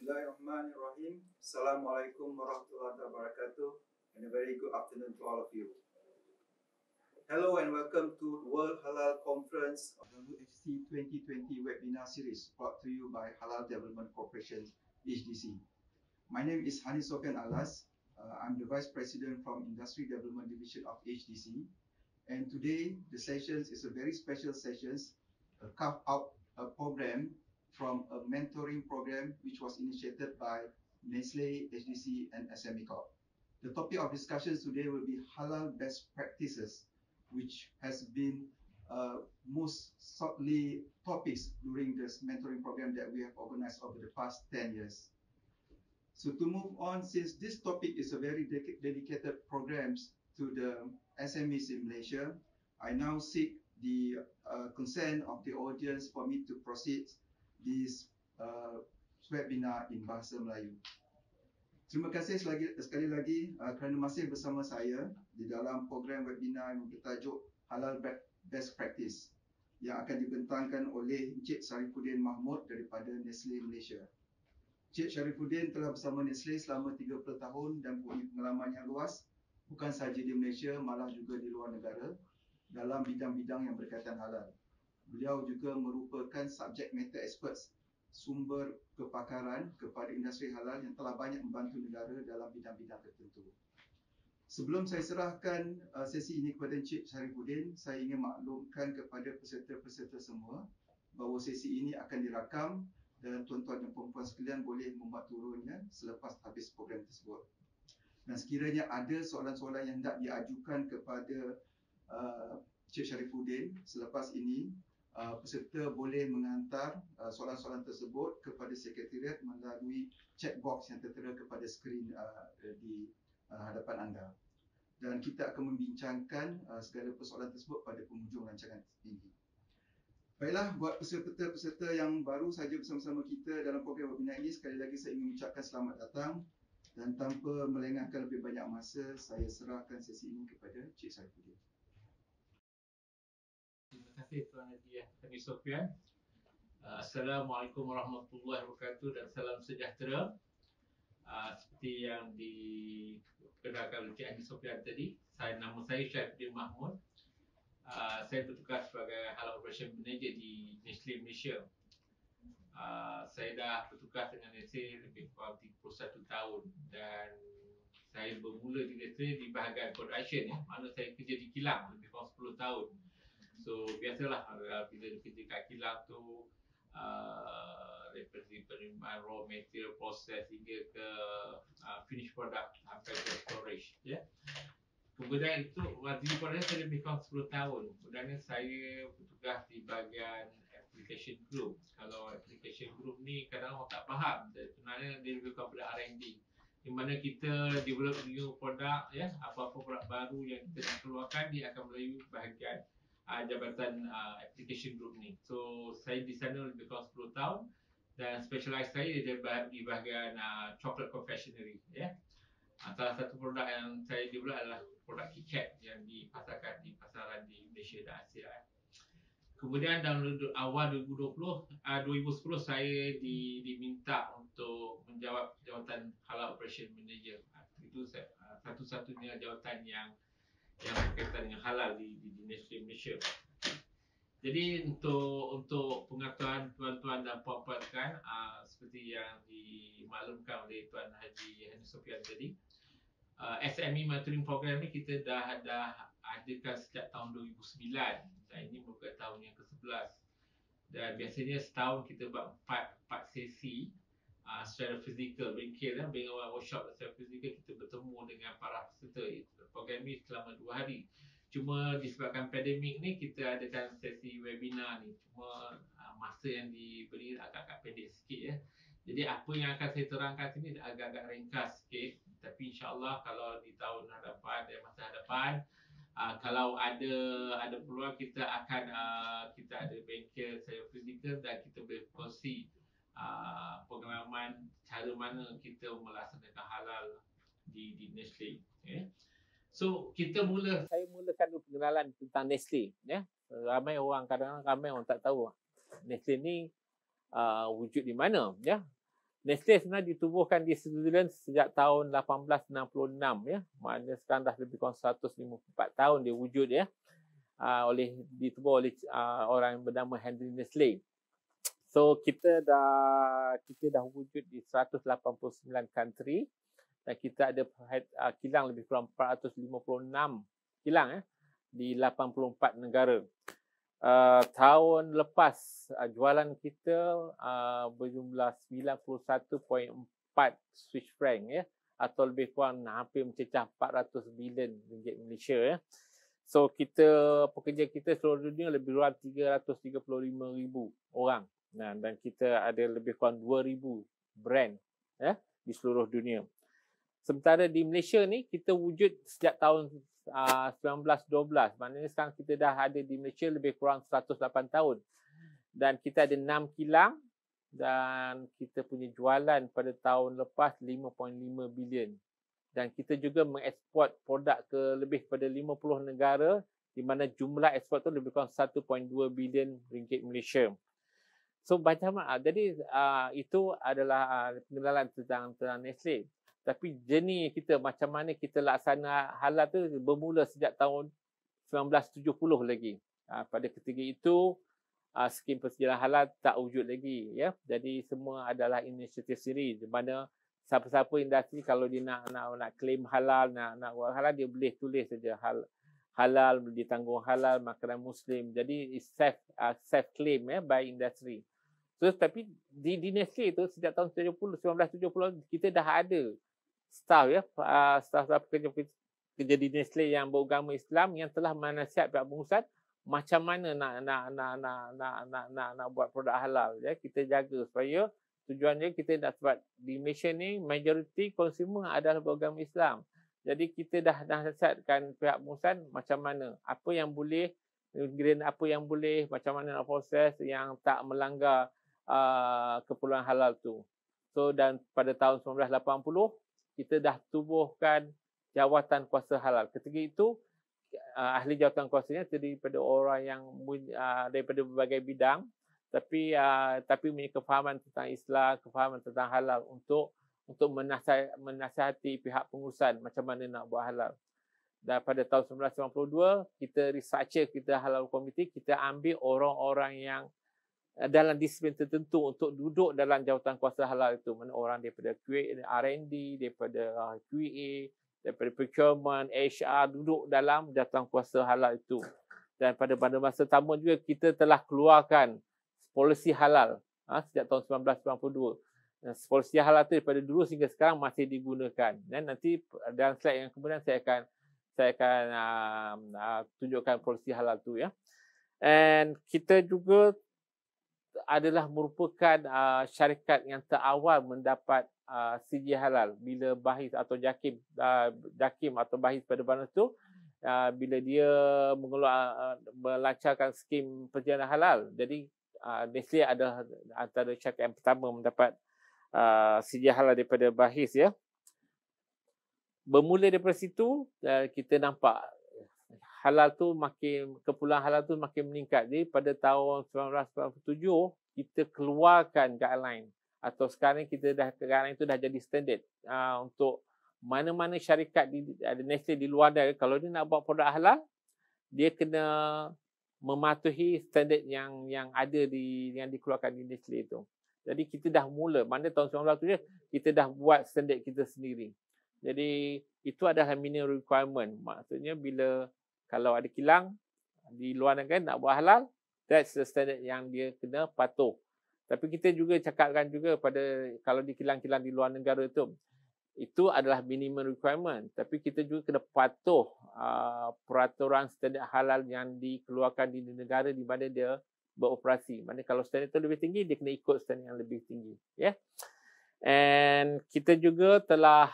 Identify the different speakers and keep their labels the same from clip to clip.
Speaker 1: Bismillahirrahmanirrahim. Assalamualaikum warahmatullahi wabarakatuh, and a very good afternoon to all of you. Hello and welcome to World Halal Conference WHC 2020 webinar series brought to you by Halal Development Corporation HDC. My name is Hani Sofian Alas. I'm the Vice President from Industry Development Division of HDC, and today the sessions is a very special sessions, carved out a program from a mentoring program which was initiated by Nestle, HDC and SME Corp. The topic of discussions today will be halal best practices, which has been most sought topics during this mentoring program that we have organized over the past 10 years. So to move on, since this topic is a very dedicated programs to the SMEs in Malaysia, I now seek the consent of the audience for me to proceed this webinar in Bahasa Melayu. Terima kasih sekali lagi kerana masih bersama saya di dalam program webinar yang bertajuk Halal Best Practice yang akan dibentangkan oleh Encik Sharifuddin Mahmud daripada Nestle Malaysia. Encik Sharifuddin telah bersama Nestle selama 30 tahun dan mempunyai pengalaman yang luas bukan sahaja di Malaysia malah juga di luar negara dalam bidang-bidang yang berkaitan halal. Beliau juga merupakan subject matter experts, sumber kepakaran kepada industri halal yang telah banyak membantu negara dalam bidang-bidang tertentu. Sebelum saya serahkan sesi ini kepada Encik Sharifuddin, saya ingin maklumkan kepada peserta-peserta semua bahawa sesi ini akan dirakam dan tuan-tuan dan puan-puan sekalian boleh membuat turunnya selepas habis program tersebut. Dan sekiranya ada soalan-soalan yang hendak diajukan kepada Encik Sharifuddin selepas ini, peserta boleh menghantar soalan-soalan tersebut kepada sekretariat melalui chat box yang tertera kepada skrin di hadapan anda. Dan kita akan membincangkan segala persoalan tersebut pada penghujung rancangan ini. Baiklah, buat peserta-peserta yang baru saja bersama-sama kita dalam program webinar ini, sekali lagi saya ingin mengucapkan selamat datang dan tanpa melengahkan lebih banyak masa, saya serahkan sesi ini kepada Encik Sharifuddin.
Speaker 2: Terima kasih Tuan Haji Hani Sofian. Assalamualaikum warahmatullahi wabarakatuh dan salam sejahtera. Seperti yang dikenalkan oleh Encik Hani Sofian tadi, nama saya Sharifuddin Mahmud. Saya bertugas sebagai Halal Operation Manager di Nestle Malaysia. Saya dah bertugas dengan Nestle lebih kurang 31 tahun dan saya bermula di Nestle di bahagian production, mana saya kerja di kilang lebih kurang 10 tahun. So biasalah bila kerja kat kilang tu daripada penerimaan raw material, proses hingga ke finished product sampai ke storage, Kemudian itu di proses saya lebih kurang 10 tahun. Kemudian saya bertugas di bahagian application group. Kalau application group ni kadang orang tak faham, sebenarnya dia lebih kurang pada R&D, di mana kita develop new product, apa-apa produk baru yang kita nak keluarkan dia akan melalui bahagian jabatan application group ni. So saya di sana lebih kurang 10 tahun dan specialize saya di bahagian chocolate confectionery, Salah satu produk yang saya develop adalah produk KitKat yang dipasarkan di pasaran di Malaysia dan Asia. Kemudian dalam awal 2010 saya diminta untuk menjawab jawatan Halal Operation Manager. Itu satu-satunya jawatan yang berkaitan dengan halal di Nestle Malaysia. Jadi untuk pengetahuan tuan-tuan dan puan-puan kan, seperti yang dimaklumkan oleh Tuan Haji Hani Sofian tadi, SME Mentoring Program ni kita dah adakan sejak tahun 2009 dan ini merupakan tahun yang ke-11. Dan biasanya setahun kita buat 4 sesi secara fizikal, bengkel workshop secara fizikal, kita bertemu dengan para peserta. Program ni selama 2 hari. Cuma disebabkan pandemik ni kita adakan sesi webinar ni. Cuma masa yang diberi agak-agak pendek sikit, Jadi apa yang akan saya terangkan sini agak-agak ringkas sikit. Tapi insya-Allah kalau di tahun hadapan dan masa hadapan, kalau ada peluang kita akan kita ada bengkel secara fizikal dan kita boleh kongsi pengalaman cara mana kita melaksanakan halal di Nestle. So saya mulakan dulu pengenalan tentang Nestle, Ramai orang tak tahu Nestle ni wujud di mana,
Speaker 3: Nestle sebenarnya ditubuhkan di Switzerland sejak tahun 1866 ya. Maknanya sekarang dah lebih kurang 154 tahun dia wujud ya. Ditubuh oleh orang yang bernama Henry Nestle. So kita dah wujud di 189 country dan kita ada kilang lebih kurang 456 kilang ya di 84 negara. Tahun lepas jualan kita berjumlah 91.4 Swiss franc ya, atau lebih kurang hampir mencecah 400 bilion ringgit Malaysia ya. So pekerja kita seluruh dunia lebih kurang 335,000 orang. Dan kita ada lebih kurang 2,000 brand ya di seluruh dunia. Sementara di Malaysia ni kita wujud sejak tahun 1912. Maknanya sekarang kita dah ada di Malaysia lebih kurang 108 tahun. Dan kita ada 6 kilang dan kita punya jualan pada tahun lepas 5.5 bilion. Dan kita juga mengeksport produk ke lebih pada 50 negara di mana jumlah ekspor tu lebih kurang 1.2 bilion ringgit Malaysia. So jadi itu adalah pengenalan tentang Nestle. Tapi jenis kita macam mana kita laksana halal tu bermula sejak tahun 1970 lagi. Pada ketika itu skim persediaan halal tak wujud lagi ya. Jadi semua adalah inisiatif sendiri di mana siapa-siapa industri kalau dia nak claim halal, nak buat halal, dia boleh tulis saja halal ditanggung halal makanan muslim. Jadi self claim ya by industry. So tapi di Nestle tu sejak tahun 1970 kita dah ada staff ya, staff kerja di Nestle yang beragama Islam yang telah menasihat pihak pengurusan macam mana nak buat produk halal ya. Kita jaga supaya tujuannya kita nak sebab di Malaysia ni majoriti consumer adalah beragama Islam. Jadi kita dah nasihatkan pihak pengurusan macam mana, apa yang boleh, ingredient apa yang boleh, macam mana nak proses yang tak melanggar keperluan halal tu. So dan pada tahun 1980 kita dah tubuhkan jawatan kuasa halal. Ketika itu ahli jawatan kuasanya terdiri daripada orang yang daripada berbagai bidang tapi mempunyai kefahaman tentang Islam, kefahaman tentang halal untuk menasihati pihak pengurusan macam mana nak buat halal. Dan pada tahun 1992 kita researcher kita halal committee, kita ambil orang-orang yang dalam disiplin tertentu untuk duduk dalam jawatan kuasa halal itu. Mana orang daripada R&D, daripada QA, daripada procurement, HR duduk dalam jawatan kuasa halal itu. Dan pada masa sama juga kita telah keluarkan polisi halal sejak tahun 1992. Polisi halal itu daripada dulu sehingga sekarang masih digunakan. Dan nanti dalam slide yang kemudian saya akan tunjukkan polisi halal itu ya. Dan kita juga adalah merupakan syarikat yang terawal mendapat CJ halal bila Bahis atau JAKIM atau Bahis pada mana tu bila dia melancarkan skim perjalanan halal. Jadi Nestle adalah antara syarikat yang pertama mendapat CJ halal daripada Bahis ya. Bermula daripada situ kita nampak keperluan halal tu makin meningkat. Jadi pada tahun 1997 kita keluarkan guideline atau sekarang guideline itu dah jadi standard untuk mana-mana syarikat ada Nestle di luar dia, kalau dia nak buat produk halal dia kena mematuhi standard yang ada yang dikeluarkan di Nestle itu. Jadi kita dah mula, mana tahun 1997 kita dah buat standard kita sendiri. Jadi itu adalah minimum requirement. Maksudnya bila kalau ada kilang di luar negara nak buat halal, that's the standard yang dia kena patuh. Tapi kita juga cakapkan juga kalau di kilang-kilang di luar negara itu adalah minimum requirement. Tapi kita juga kena patuh peraturan standard halal yang dikeluarkan di negara di mana dia beroperasi. Maksudnya kalau standard itu lebih tinggi, dia kena ikut standard yang lebih tinggi. Yeah? And kita juga telah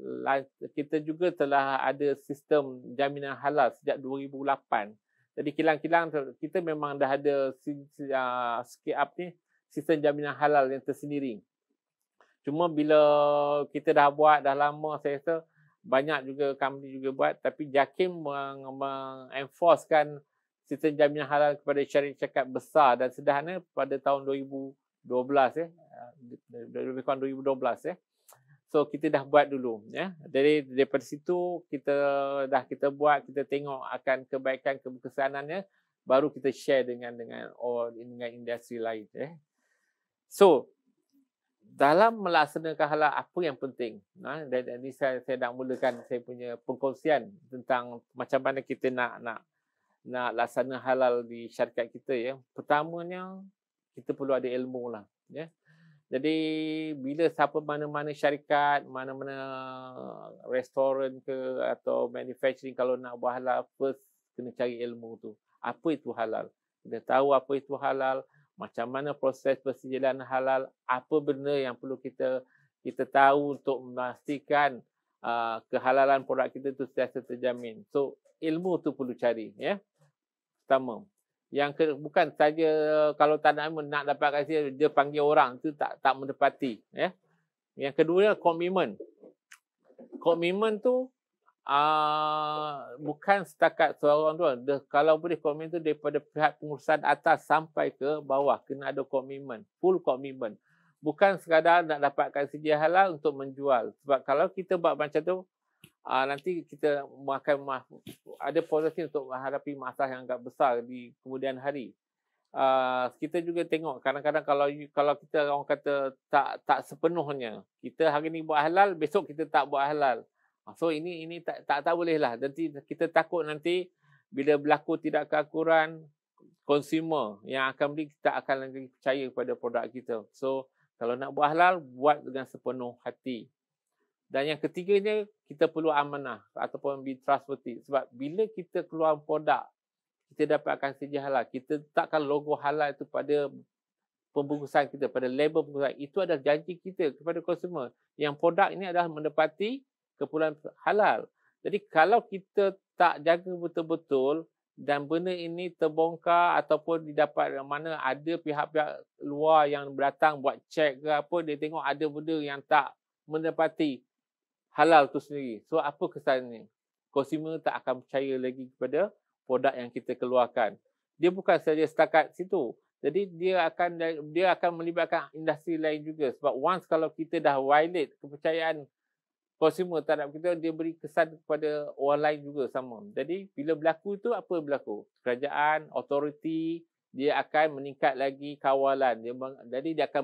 Speaker 3: ada sistem jaminan halal sejak 2008. Jadi kilang-kilang kita memang dah ada sistem jaminan halal yang tersendiri. Cuma bila kita dah buat dah lama, saya rasa banyak juga company juga buat, tapi JAKIM mengenforcekan sistem jaminan halal kepada syarikat besar dan sederhana pada tahun 2015 lebih kurang 2012 ya. So kita dah buat dulu ya. Jadi daripada situ kita buat, kita tengok akan kebaikan keberkesanannya, baru kita share dengan industri lain ya. So dalam melaksanakan halal, apa yang penting? Dan ini saya nak mulakan saya punya perkongsian tentang macam mana kita nak laksana halal di syarikat kita ya. Pertamanya kita perlu ada ilmu lah ya. Jadi bila mana-mana syarikat, mana-mana restoran ke atau manufacturing kalau nak buat halal, first kena cari ilmu tu. Apa itu halal? Kena tahu apa itu halal, macam mana proses persediaan halal, apa benda yang perlu kita tahu untuk memastikan kehalalan produk kita tu sentiasa terjamin. So ilmu tu perlu cari ya. Pertama. Bukan saja kalau tak nak dapatkan dia panggil orang tu tak mendapati ya. Yang kedua komitmen. Komitmen tu bukan setakat seorang tu. Kalau boleh komitmen tu daripada pihak pengurusan atas sampai ke bawah, kena ada komitmen, full komitmen. Bukan sekadar nak dapatkan sedia halal untuk menjual. Sebab kalau kita buat macam tu, nanti kita akan ada potensi untuk menghadapi masalah yang agak besar di kemudian hari. Kita juga tengok kadang-kadang kalau kita orang kata tak sepenuhnya, kita hari ni buat halal, besok kita tak buat halal. So ini tak boleh lah. Nanti kita takut nanti bila berlaku tidak keakuran, consumer yang akan beli kita akan lagi percaya kepada produk kita. So kalau nak buat halal, buat dengan sepenuh hati. Dan yang ketiganya, kita perlu amanah ataupun be trustworthy. Sebab bila kita keluar produk, kita dapatkan sedia halal, kita letakkan logo halal itu pada pembungkusan kita, pada label pembungkusan. Itu adalah janji kita kepada konsumer. Yang produk ini adalah mendapati keperluan halal. Jadi kalau kita tak jaga betul-betul dan benda ini terbongkar ataupun didapat mana ada pihak-pihak luar yang datang buat cek ke apa, dia tengok ada benda yang tak mendapati halal tu sendiri. So apa kesannya? Konsumer tak akan percaya lagi kepada produk yang kita keluarkan. Dia bukan saja setakat situ. Jadi dia akan melibatkan industri lain juga. Sebab once kalau kita dah violate kepercayaan konsumer terhadap kita, dia beri kesan kepada orang lain juga sama. Jadi bila berlaku itu, apa berlaku? Kerajaan, authority, dia akan meningkat lagi kawalan. Jadi dia akan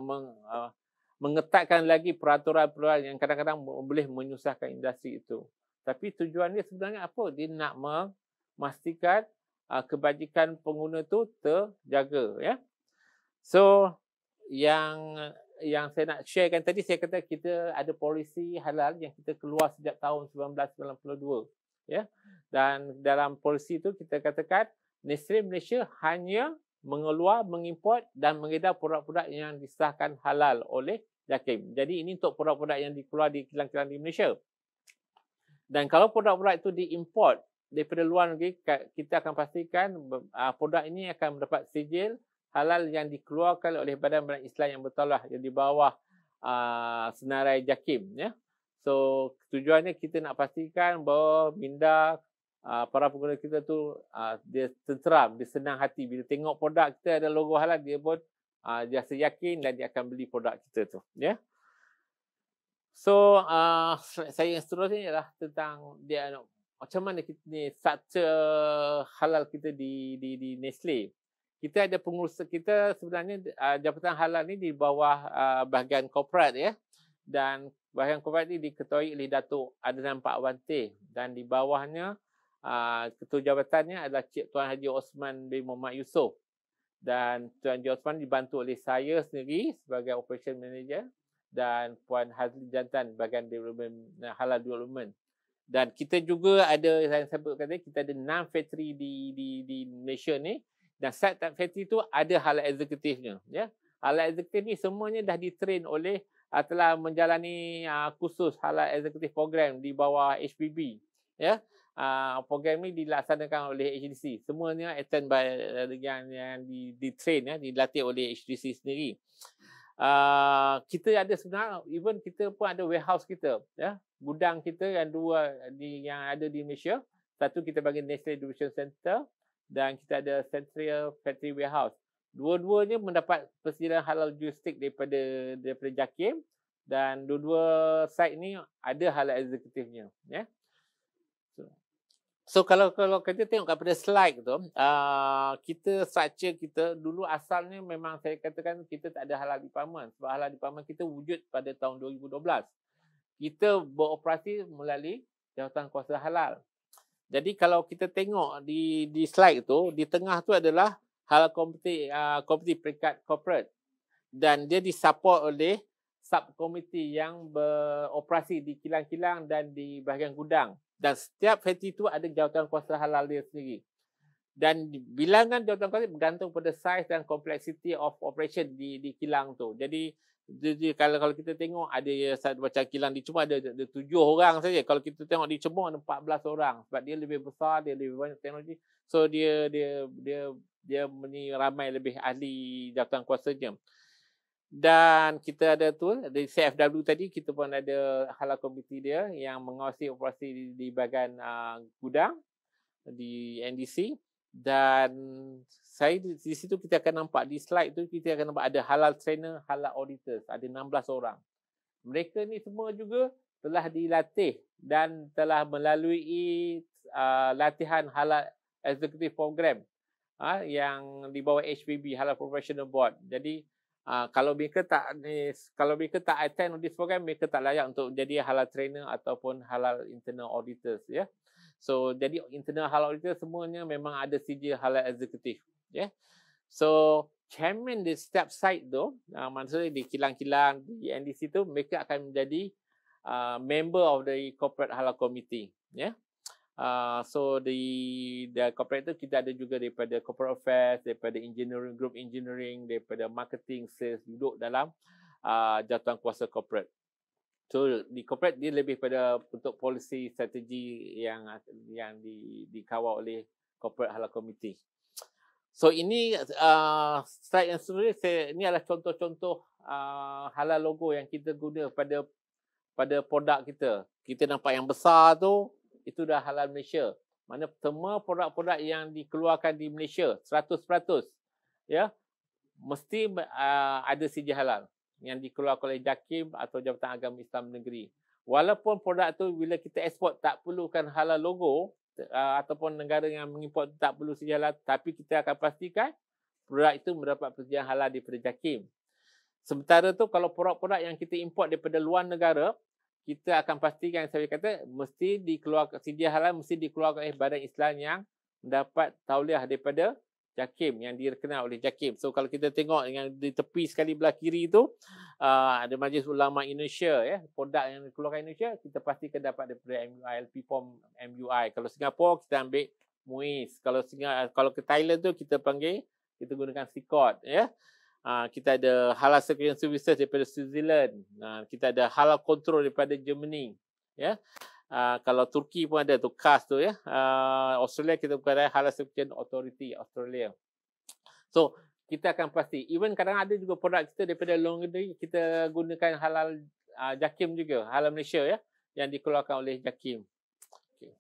Speaker 3: mengetatkan lagi peraturan-peraturan yang kadang-kadang boleh menyusahkan industri itu. Tapi tujuan dia sebenarnya apa? Dia nak memastikan kebajikan pengguna itu terjaga ya. So yang saya nak sharekan tadi, saya kata kita ada polisi halal yang kita keluar sejak tahun 1992 ya. Dan dalam polisi itu kita katakan Nestle Malaysia hanya mengeluar, mengimport dan mengedar produk-produk yang disahkan halal oleh JAKIM. Jadi ini untuk produk-produk yang dikeluar di kilang-kilang di Malaysia. Dan kalau produk-produk itu diimport daripada luar negeri, kita akan pastikan produk ini akan mendapat sijil halal yang dikeluarkan oleh Badan Islam yang bertaulah yang di bawah senarai JAKIM ya. So tujuannya kita nak pastikan bahawa minda para pengguna kita tu dia tenteram, dia senang hati bila tengok produk kita ada logo halal, dia pun dia rasa yakin dan dia akan beli produk kita tu ya. So saya yang seterusnya ialah tentang dia macam mana kita ni structure halal kita di Nestle. Kita ada pengurus kita sebenarnya Jabatan Halal ni di bawah bahagian korporat ya. Dan bahagian korporat ni diketuai oleh Datuk Adnan Pak Wante dan di bawahnya ketua jabatannya adalah Cik Tuan Haji Osman bin Muhammad Yusof. Dan Tuan Haji Osman dibantu oleh saya sendiri sebagai operation manager dan Puan Hazli Jantan bahagian development halal development. Dan kita juga ada, saya sebut tadi, kita ada 6 factory di Malaysia ni. Dan setiap factory tu ada halal eksekutifnya ya. Halal eksekutif ni semuanya dah ditrain oleh telah menjalani kursus halal eksekutif program di bawah HPB ya. Program ni dilaksanakan oleh HDC. Semuanya attend by yang di-train ya, dilatih oleh HDC sendiri. Kita ada sebenarnya, even kita pun ada warehouse kita ya. Gudang kita yang dua yang ada di Malaysia. Satu kita bagi Nestle Distribution Center dan kita ada Central Factory Warehouse. Dua-duanya mendapat persediaan halal juristik daripada JAKIM, dan dua-dua site ni ada halal eksekutifnya, ya. So kalau kita tengok kepada slide tu, kita structure kita dulu asalnya memang saya katakan kita tak ada halal department, sebab halal department kita wujud pada tahun 2012. Kita beroperasi melalui Jawatan Kuasa Halal. Jadi kalau kita tengok di slide tu, di tengah tu adalah halal komiti peringkat corporate, dan dia disupport oleh subkomiti yang beroperasi di kilang-kilang dan di bahagian gudang. Dan setiap factory itu ada jawatan kuasa halal dia sendiri. Dan bilangan jawatan kuasa bergantung pada size dan complexity of operation di kilang tu. Jadi kalau kita tengok ada macam kilang di Cemor ada 7 orang saja. Kalau kita tengok di Cemor ada 14 orang. Sebab dia lebih besar, dia lebih banyak teknologi. So dia ramai lebih ahli jawatan kuasanya. Dan kita ada tu di CFW tadi, kita pun ada halal komiti dia yang mengawasi operasi di bahagian gudang di NDC. Dan saya di situ kita akan nampak di slide tu, kita akan nampak ada halal trainer, halal auditors, ada 16 orang. Mereka ni semua juga telah dilatih dan telah melalui latihan halal executive program yang di bawah HPB, Halal Professional Board. Jadi kalau mereka tak attend this program, mereka tak layak untuk jadi halal trainer ataupun halal internal auditors, ya. So jadi internal halal auditor semuanya memang ada sijil halal eksekutif, ya. So chairman di setiap site tu, maksudnya di kilang-kilang di NDC tu, mereka akan menjadi member of the corporate halal committee, ya. So di corporate tu kita ada juga daripada corporate affairs, daripada engineering, group engineering, daripada marketing, sales, duduk dalam jawatan kuasa corporate. So di corporate dia lebih pada untuk policy strategi yang dikawal oleh corporate halal committee. So ini slide yang sebenarnya ini adalah contoh-contoh halal logo yang kita guna pada produk kita. Kita nampak yang besar tu, itu dah halal Malaysia. Mana semua produk-produk yang dikeluarkan di Malaysia 100%, ya, mesti ada sijil halal yang dikeluarkan oleh JAKIM atau Jabatan Agama Islam Negeri. Walaupun produk tu bila kita ekspor tak perlukan halal logo, ataupun negara yang mengimport tak perlu sijil halal, tapi kita akan pastikan produk itu mendapat persediaan halal daripada JAKIM. Sementara tu kalau produk-produk yang kita import daripada luar negara, kita akan pastikan, saya kata, mesti dikeluarkan sijil halal, mesti dikeluarkan oleh Badan Islam yang mendapat tauliah daripada JAKIM, yang dikenal oleh JAKIM. So kalau kita tengok yang di tepi sekali belah kiri tu, ada Majlis Ulama Indonesia, ya, produk yang dikeluarkan Indonesia, kita pastikan dapat daripada MUI, LP Form MUI. Kalau Singapura kita ambil MUIS. Kalau ke Thailand tu kita gunakan SICOT, ya. Kita ada halal security services daripada Switzerland. Kita ada halal control daripada Germany, ya. Kalau Turki pun ada tu CAS tu, ya. Australia kita bukan halal security authority Australia. So kita akan pasti, even kadang ada juga produk kita daripada luar negeri, kita gunakan halal JAKIM juga, halal Malaysia, ya, yang dikeluarkan oleh JAKIM. Okay.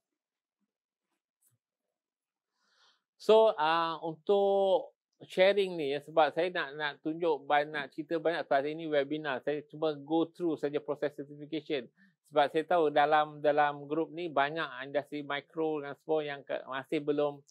Speaker 3: So untuk sharing ni, ya, sebab saya nak tunjuk nak cerita banyak, sebab ini webinar, saya cuma go through saja proses certification. Sebab saya tahu dalam grup ni banyak industri mikro dan semua yang masih belum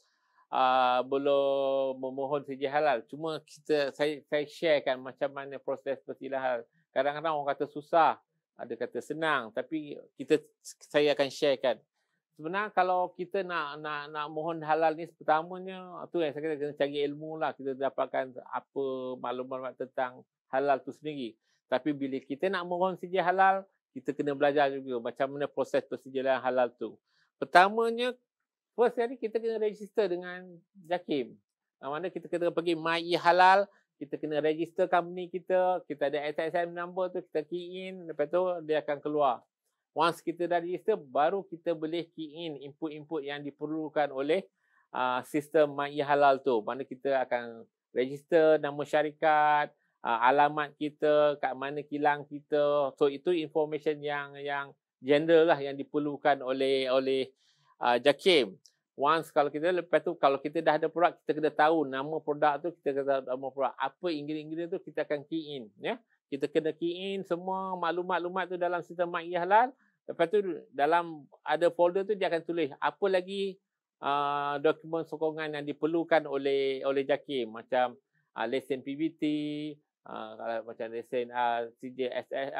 Speaker 3: memohon sijil halal. Cuma saya sharekan macam mana proses persediaan halal. Kadang-kadang orang kata susah, ada kata senang, tapi saya akan sharekan. Sebenarnya kalau kita nak mohon halal ni, pertamanya tu yang saya kata kena cari ilmu lah, kita dapatkan apa maklumat tentang halal tu sendiri. Tapi bila kita nak mohon sijil halal, kita kena belajar juga macam mana proses persijilan halal tu. Pertamanya, first hari kita kena register dengan JAKIM. Mana kita kena pergi MyEHalal, kita kena register company kita ada SSN number tu, kita key in, lepas tu dia akan keluar. Once kita dah register, baru kita boleh key in input-input yang diperlukan oleh sistem MyEHalal tu. Mana kita akan register nama syarikat, alamat kita, kat mana kilang kita. So itu information yang general lah yang diperlukan oleh JAKIM. Once kalau kita, lepas tu kalau kita dah ada produk, kita kena tahu nama produk tu, kita kena tahu nama produk. Apa ingredient tu kita akan key in. Ya? Kita kena key in semua maklumat-maklumat tu dalam sistem MyEHalal. Lepas tu dalam ada folder tu dia akan tulis apa lagi dokumen sokongan yang diperlukan oleh JAKIM. Macam lesen PBT, macam lesen CJSS,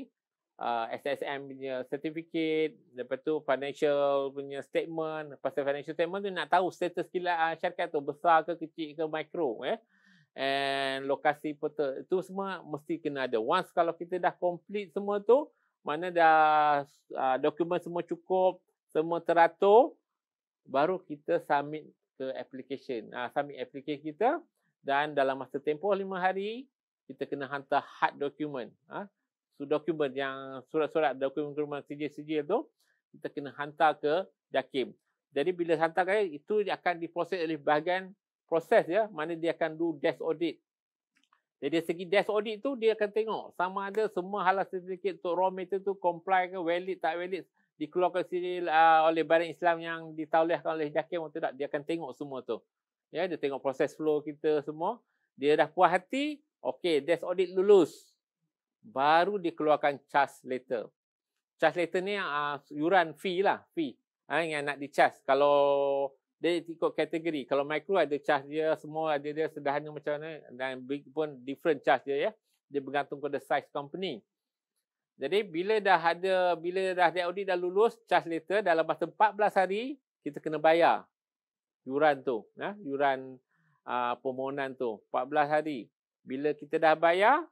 Speaker 3: SSM punya certificate, lepas tu financial punya statement. Pasal financial statement tu nak tahu status syarikat tu besar ke kecil ke mikro, and lokasi portal. Itu semua mesti kena ada. Once kalau kita dah complete semua tu, mana dah dokumen semua cukup, semua teratur, baru kita submit ke application. Submit application kita, dan dalam masa tempoh 5 hari kita kena hantar hard dokumen. Dokumen yang surat-surat dokumen sijil-sijil tu kita kena hantar ke JAKIM. Jadi bila hantar itu akan diproses oleh bahagian proses, mana dia akan do desk audit. Jadi segi desk audit tu dia akan tengok sama ada semua halal certificate untuk raw material tu comply ke, valid tak valid, dikeluarkan sijil oleh Badan Islam yang ditauliahkan oleh JAKIM atau tak. Dia akan tengok semua tu. Dia tengok proses flow kita semua. Dia dah puas hati, okey, desk audit lulus. Baru dikeluarkan charge letter. Charge letter ni yuran fee lah, yang nak di-charge. Kalau dia ikut kategori, kalau micro ada charge dia, semua ada dia sederhana macam mana, dan big pun different charge dia, dia bergantung pada size company. Jadi bila dah desk audit dah lulus, charge letter dalam masa 14 hari kita kena bayar yuran tu, yuran permohonan tu 14 hari. Bila kita dah bayar,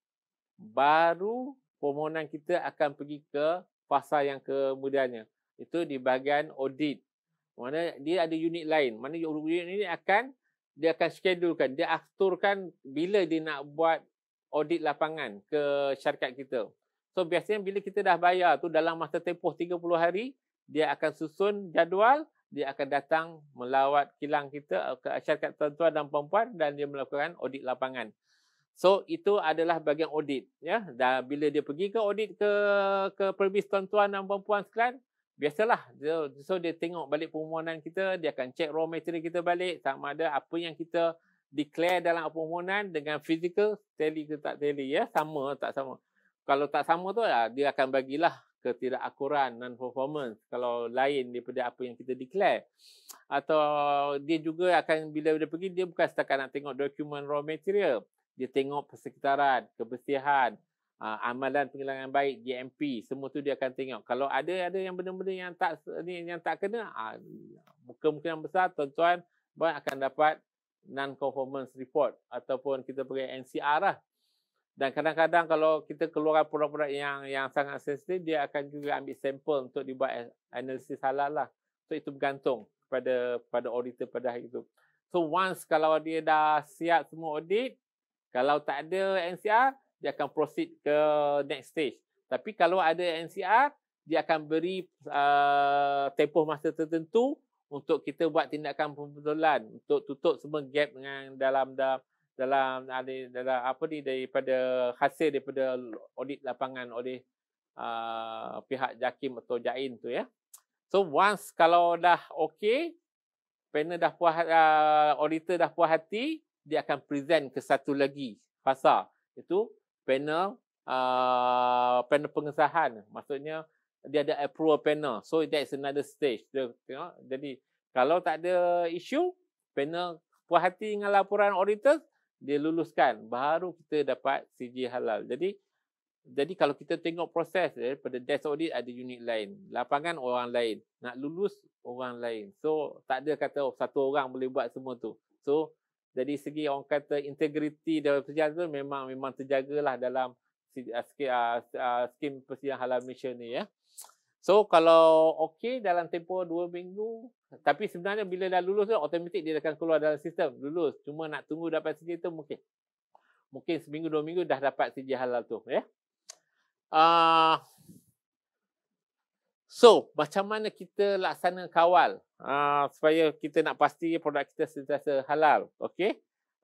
Speaker 3: baru permohonan kita akan pergi ke fasa yang kemudiannya. Itu di bahagian audit. Mana dia ada unit lain. Mana unit ini dia akan schedulekan, dia aturkan bila dia nak buat audit lapangan ke syarikat kita. So biasanya bila kita dah bayar tu dalam masa tempoh 30 hari, dia akan susun jadual, dia akan datang melawat kilang kita ke syarikat tuan-tuan dan puan-puan, dan dia melakukan audit lapangan. So itu adalah bahagian audit, Dan bila dia pergi ke audit ke permis tuan-tuan dan puan-puan sekalian, biasalah dia tengok balik permohonan kita, dia akan check raw material kita balik sama ada apa yang kita declare dalam permohonan dengan physical tally ke tak tally, sama tak sama. Kalau tak sama tu dia akan bagilah ketidakakuran, non-performance kalau lain daripada apa yang kita declare. Atau dia juga akan bila dia pergi, dia bukan setakat nak tengok dokumen raw material. Dia tengok persekitaran, kebersihan, amalan penghilangan baik, GMP, semua tu dia akan tengok. Kalau ada yang benda-benda yang tak kena, kemungkinan besar tuan-tuan akan dapat non-conformance report ataupun kita panggil NCR lah. Dan kadang-kadang kalau kita keluarkan produk-produk yang sangat sensitif, dia akan juga ambil sampel untuk dibuat analisis halal lah. So itu bergantung pada auditor pada hari itu. So once kalau dia dah siap semua audit, kalau tak ada NCR, dia akan proceed ke next stage. Tapi kalau ada NCR, dia akan beri tempoh masa tertentu untuk kita buat tindakan pembetulan untuk tutup semua gap dengan dalam daripada hasil daripada audit lapangan oleh pihak JAKIM atau JAIN tu, So once kalau dah okey, panel dah puas, auditor dah puas hati, dia akan present ke satu lagi fasa, itu panel pengesahan. Maksudnya dia ada approval panel. So that's another stage. Jadi kalau tak ada isu, panel puas hati dengan laporan auditor, dia luluskan, baru kita dapat sijil halal. Jadi kalau kita tengok proses pada desk audit ada unit lain, lapangan orang lain, nak lulus orang lain. So tak ada kata satu orang boleh buat semua tu. So dari segi orang kata integriti dalam perjalanan tu memang terjagalah dalam skim persidangan halal Malaysia ni, So kalau okey dalam tempoh 2 minggu, tapi sebenarnya bila dah lulus tu automatik dia akan keluar dalam sistem lulus. Cuma nak tunggu dapat sijil tu mungkin seminggu 2 minggu dah dapat sijil halal tu, So macam mana kita laksana kawal supaya kita nak pasti produk kita sentiasa halal, okey?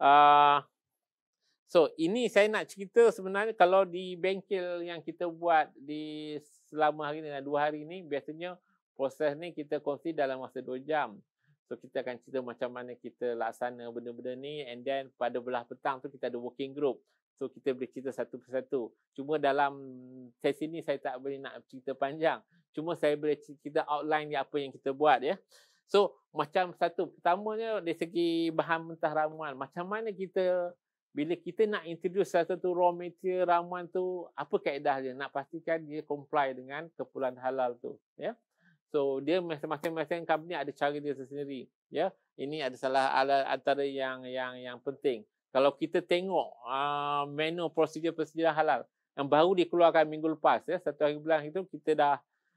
Speaker 3: So ini saya nak cerita sebenarnya kalau di bengkel yang kita buat selama hari ni, 2 hari ni, biasanya proses ni kita kongsi dalam masa 2 jam. So kita akan cerita macam mana kita laksana benda-benda ni, and then pada belah petang tu kita ada working group. So kita boleh cerita satu persatu. Cuma dalam sesi ni saya tak boleh nak cerita panjang. Cuma saya boleh cerita outline apa yang kita buat ya. So macam satu, pertamanya dari segi bahan mentah ramuan, macam mana kita bila kita nak introduce satu raw material ramuan tu, apa kaedah dia nak pastikan dia comply dengan keperluan halal tu ya. So dia masing-masing company ada cara dia sendiri ya. Ini ada salah antara yang penting. Kalau kita tengok manual prosedur halal yang baru dikeluarkan minggu lepas ya, 1 hari bulan itu kita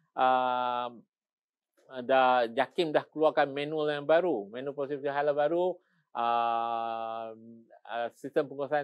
Speaker 3: JAKIM dah keluarkan manual yang baru, manual prosedur halal baru, sistem penguasaan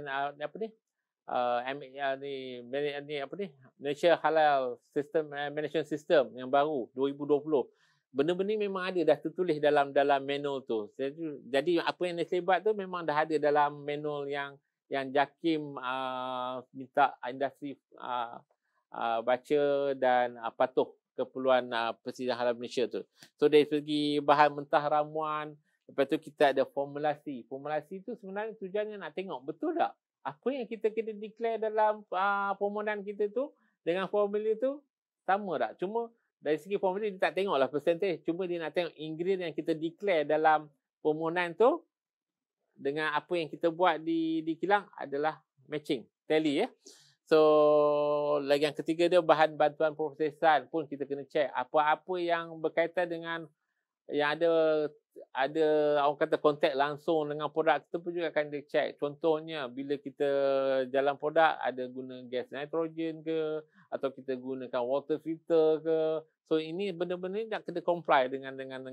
Speaker 3: Malaysia Halal System Management System yang baru 2020. Benda-benda ni memang ada dah tertulis dalam manual tu. Jadi apa yang Nestle buat tu memang dah ada dalam manual yang JAKIM minta industri baca dan patuh keperluan Persediaan Halal Malaysia tu. So dari segi bahan mentah ramuan, lepas tu kita ada formulasi. Formulasi tu sebenarnya tujuannya nak tengok betul tak apa yang kita declare dalam permohonan kita tu dengan formula tu sama tak? Cuma dari segi formula dia tak tengoklah percentage, cuma dia nak tengok ingredient yang kita declare dalam permohonan tu dengan apa yang kita buat di kilang adalah matching, tally ya. So lagi yang ketiga dia bahan bantuan prosesan pun kita kena check apa-apa yang berkaitan dengan yang ada orang kata kontak langsung dengan produk kita pun juga akan dicek. Contohnya bila kita jalan produk ada guna gas nitrogen ke atau kita gunakan water filter ke. So ini benda-benda ni nak kena comply dengan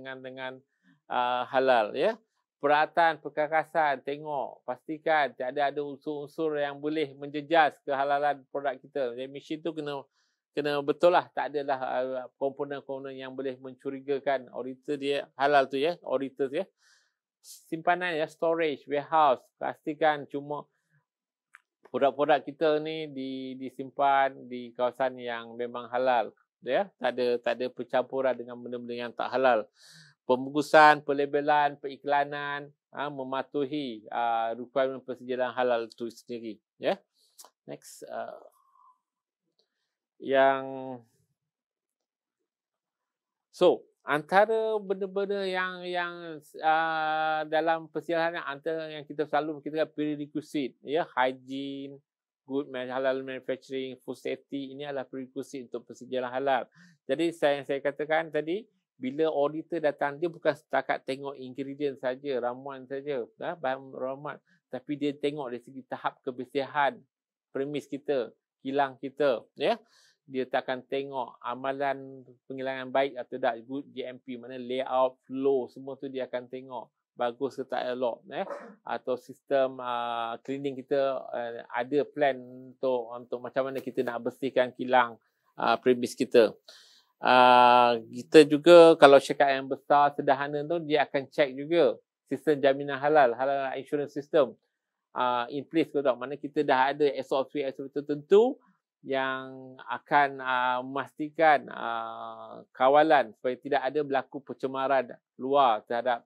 Speaker 3: halal ya. Peralatan perkakasan tengok pastikan tak ada unsur-unsur yang boleh menjejas kehalalan produk kita. Jadi mesin tu kena betul lah, tak adalah komponen-komponen yang boleh mencurigakan auditor dia halal tu ya, auditor tu ya. Simpanan ya, storage, warehouse, pastikan cuma produk-produk kita ni disimpan di kawasan yang memang halal ya, tak ada percampuran dengan benda-benda yang tak halal. Pembungkusan, pelabelan, periklanan, mematuhi requirement persediaan halal itu sendiri ya. Next antara benda-benda yang dalam persediaan antara yang kita selalu kita prerequisite ya, hygiene, good halal manufacturing, food safety, ini adalah prerequisite untuk persediaan halal. Jadi saya katakan tadi, bila auditor datang dia bukan setakat tengok ingredient saja, ramuan saja, bahan ramuan, tapi dia tengok dari segi tahap kebersihan premis kita, kilang kita ya. Dia akan tengok amalan penghilangan baik atau tak, good GMP, mana layout, flow, semua tu dia akan tengok bagus ke tak elok atau sistem cleaning kita ada plan untuk macam mana kita nak bersihkan kilang premis kita. Kita juga kalau syarikat yang besar sederhana tu dia akan check juga sistem jaminan halal insurance system in place ke tak, mana kita dah ada SOP tertentu yang akan memastikan kawalan supaya tidak ada berlaku pencemaran luar terhadap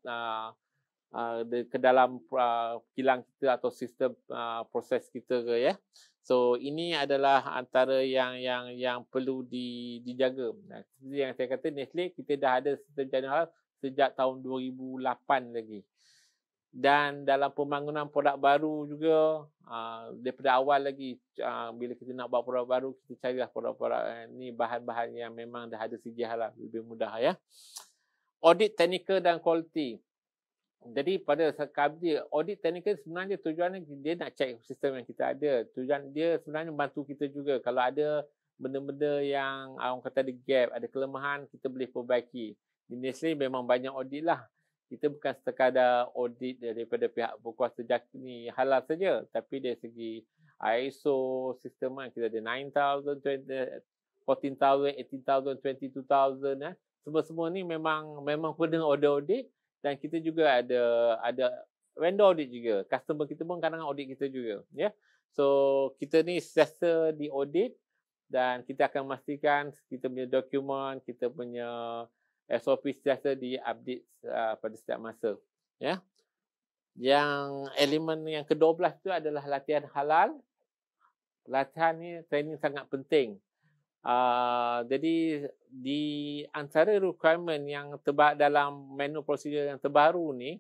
Speaker 3: ke dalam kilang kita atau sistem proses kita ke ya. So ini adalah antara yang perlu dijaga. Seperti yang saya kata, Nestle kita dah ada sistem jaminan halal sejak tahun 2008 lagi. Dan dalam pembangunan produk baru juga daripada awal lagi bila kita nak buat produk baru, kita carilah produk-produk ni bahan-bahan yang memang dah ada CJ halal, lebih mudah ya. Audit technical dan quality. Jadi pada kabel audit technical sebenarnya tujuannya dia nak check sistem yang kita ada. Tujuan dia sebenarnya membantu kita juga kalau ada benda-benda yang orang kata ada gap, ada kelemahan, kita boleh perbaiki. Di Nestle memang banyak audit lah. Kita bukan sekadar audit daripada pihak berkuasa JAKIM halal saja, tapi dari segi ISO sistem kita ada 9000, 14000, 18000, 22000 semua ni memang kena audit, dan kita juga ada vendor audit juga. Customer kita pun kadang audit kita juga ya. So kita ni sentiasa di audit dan kita akan memastikan kita punya dokumen, kita punya SOP sentiasa di-update pada setiap masa. Ya. Yang elemen yang ke-12 tu adalah latihan halal. Latihan ni training sangat penting. Jadi di antara requirement yang dalam menu prosedur yang terbaru ni,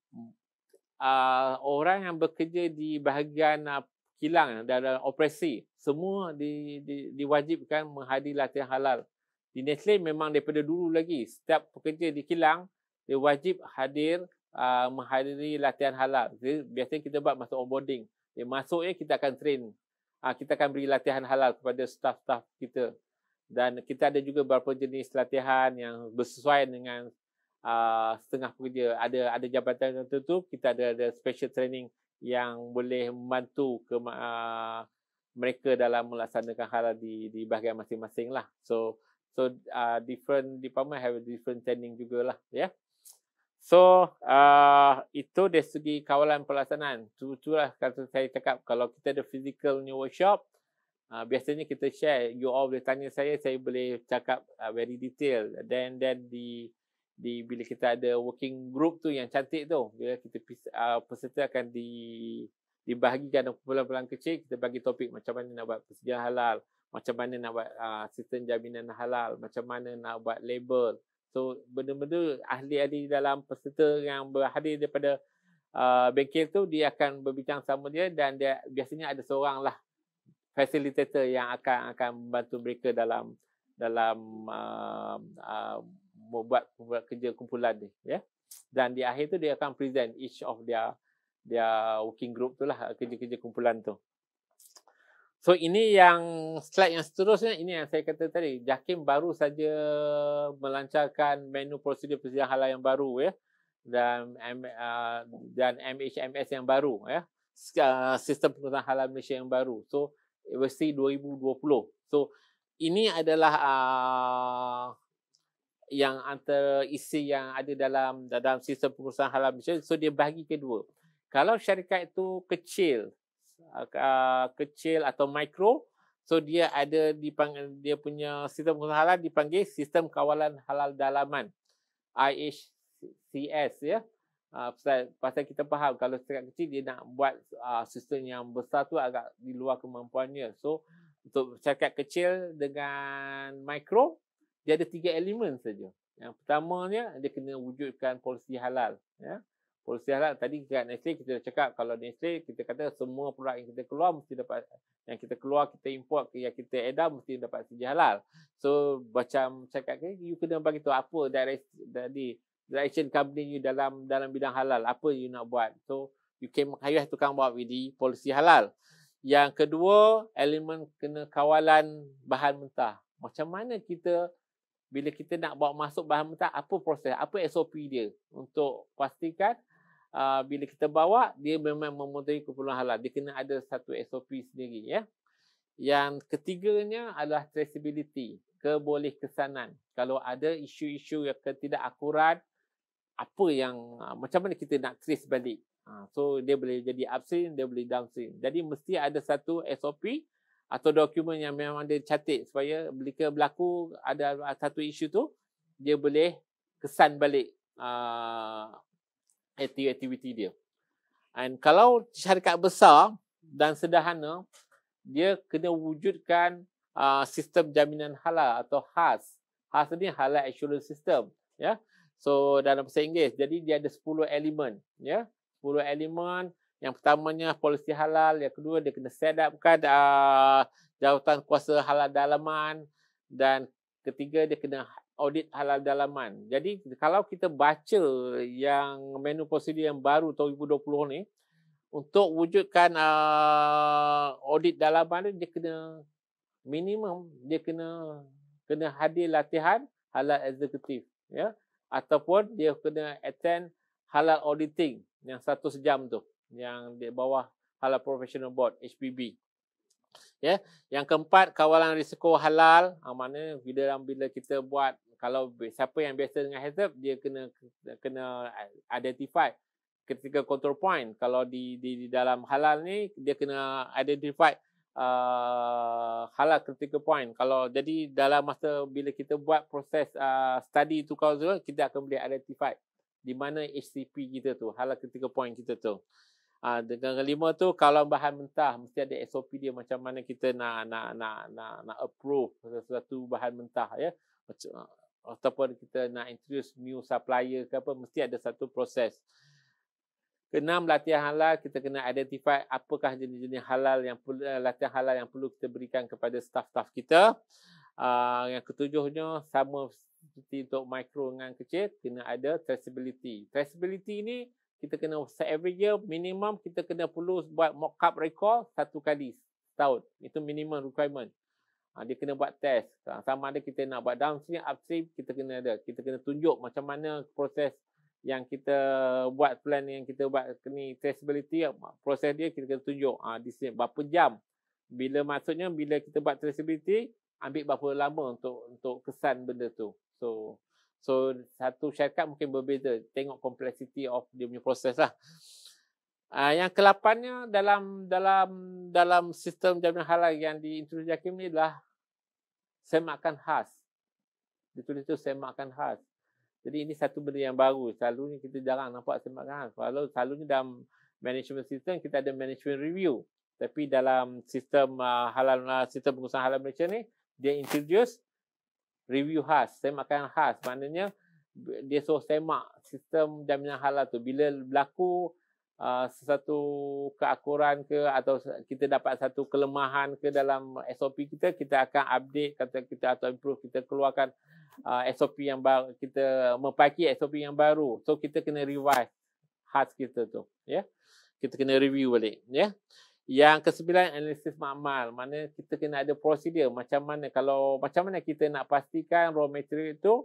Speaker 3: orang yang bekerja di bahagian kilang dalam operasi semua diwajibkan menghadiri latihan halal. Di Nestle memang daripada dulu lagi setiap pekerja di kilang dia wajib menghadiri latihan halal. Jadi, biasanya kita buat masa onboarding. Dia masuk kita akan train. Kita akan beri latihan halal kepada staff-staff kita. Dan kita ada juga beberapa jenis latihan yang bersesuaian dengan setengah pekerja. Ada jabatan tertentu, kita ada special training yang boleh membantu mereka dalam melaksanakan halal di bahagian masing-masing lah. So different department have different training jugalah, ya. So itu dari segi kawalan pelaksanaan. Itulah kata saya cakap, kalau kita ada physical new workshop, biasanya kita share, you all boleh tanya saya boleh cakap very detail. Then bila kita ada working group tu yang cantik tu, bila kita peserta akan dibahagikan dalam kumpulan-kumpulan kecil, kita bagi topik macam mana nak buat persediaan halal, macam mana nak buat sistem jaminan halal, macam mana nak buat label. So benda-benda ahli-ahli dalam peserta yang berhadir daripada bengkel tu, dia akan berbincang sama dia, dan dia biasanya ada seorang lah facilitator yang akan membantu mereka dalam membuat kerja kumpulan ni, ya. Dan di akhir tu dia akan present each of their working group tu lah, kerja-kerja kumpulan tu. So ini yang slide yang seterusnya, ini yang saya kata tadi, JAKIM baru saja melancarkan menu prosedur persediaan halal yang baru, ya, dan MHMS yang baru, ya, sistem pengurusan halal Malaysia yang baru. So versi 2020. So ini adalah yang antara isi yang ada dalam sistem pengurusan halal Malaysia. So dia bahagi kedua. Kalau syarikat itu kecil atau mikro, so dia ada dia punya sistem pengurusan halal dipanggil sistem kawalan halal dalaman, IHCS, ya. Pasal kita faham kalau syarikat kecil dia nak buat sistem yang besar tu agak di luar kemampuannya. So untuk syarikat kecil dengan mikro, dia ada 3 elemen saja. Yang pertamanya, dia kena wujudkan polisi halal, ya. Polisi halal tadi kat Nestle kita dah cakap, kalau Nestle kita kata semua produk yang kita keluar mesti dapat, yang kita keluar, kita import, yang kita edam mesti dapat sedia halal. So macam cakap you kena bagi tahu apa direction company you dalam bidang halal, apa you nak buat. So you have to come up with the polisi halal. Yang kedua, elemen kena kawalan bahan mentah. Macam mana bila kita nak bawa masuk bahan mentah, apa proses, apa SOP dia untuk pastikan bila kita bawa, dia memang memenuhi keperluan halal. Dia kena ada satu SOP sendiri, ya. Yang ketiganya adalah traceability, kebolehkesanan. Kalau ada isu-isu yang tidak akurat, macam mana kita nak trace balik. So dia boleh jadi upstream, dia boleh downstream. Jadi mesti ada satu SOP atau dokumen yang memang dia catat, supaya bila berlaku ada satu isu tu, dia boleh kesan balik aktiviti dia. And kalau syarikat besar dan sederhana, dia kena wujudkan sistem jaminan halal atau HAS. HAS ni Halal Assurance System, ya. So dalam bahasa Inggeris, jadi dia ada 10 elemen, ya. 10 elemen. Yang pertamanya polisi halal, yang kedua dia kena set upkan jawatan kuasa halal dalaman, dan ketiga dia kena audit halal dalaman. Jadi kalau kita baca yang menu prosedur yang baru tahun 2020 ni, untuk wujudkan audit dalaman ni, dia kena minimum dia kena hadir latihan halal eksekutif, ya, ataupun dia kena attend halal auditing yang 1 jam tu, yang di bawah Halal Professional Board, HPB. Ya, yang keempat, kawalan risiko halal. Maknanya bila kita buat, kalau siapa yang biasa dengan hazard, dia kena identify ketika control point. Kalau di dalam halal ni, dia kena identify halal critical point. Kalau jadi dalam masa bila kita buat proses study tu, kalau kita akan boleh identify di mana HCP kita tu, halal critical point kita tu. Dengan kelima tu, kalau bahan mentah mesti ada SOP dia macam mana kita nak approve sesuatu bahan mentah, ya. Ataupun kita nak introduce new supplier ke apa, mesti ada satu proses. Keenam, latihan halal, kita kena identify apakah jenis-jenis halal yang perlu, latihan halal yang perlu kita berikan kepada staff-staff kita. Yang ketujuhnya, sama seperti untuk mikro dengan kecil, kena ada traceability. Traceability ni kita kena every year minimum kita kena perlu buat mock-up recall 1 kali setahun. Itu minimum requirement. Dia kena buat test. Sama ada kita nak buat downstream, upstream, kita kena ada. Kita kena tunjuk macam mana proses yang kita buat, plan yang kita buat ni traceability, proses dia kita kena tunjuk di sini berapa jam. Bila maksudnya bila kita buat traceability, ambil berapa lama untuk kesan benda tu. So satu syarikat mungkin berbeza, tengok complexity of dia punya proses lah. Yang ke-8nya dalam sistem jaminan halal yang diintroduce JAKIM ni adalah semakan khas. Ditulis tu semakan khas. Jadi ini satu benda yang baru. Selalunya kita jarang nampak semakan khas. Kalau selalunya dalam management system kita ada management review. Tapi dalam sistem sistem pengurusan halal Malaysia ni, dia introduce review khas, semakan khas. Maknanya dia suruh semak sistem jaminan halal tu. Bila berlaku sesuatu keakuran ke atau kita dapat satu kelemahan ke dalam SOP kita, kita akan update kata kita atau improve, kita keluarkan SOP yang baru, kita memperbaiki SOP yang baru. So kita kena revise khas kita tu, ya. Kita kena review balik, ya. Yang ke-9, analisis makmal. Mana kita kena ada prosedur macam mana kita nak pastikan raw material itu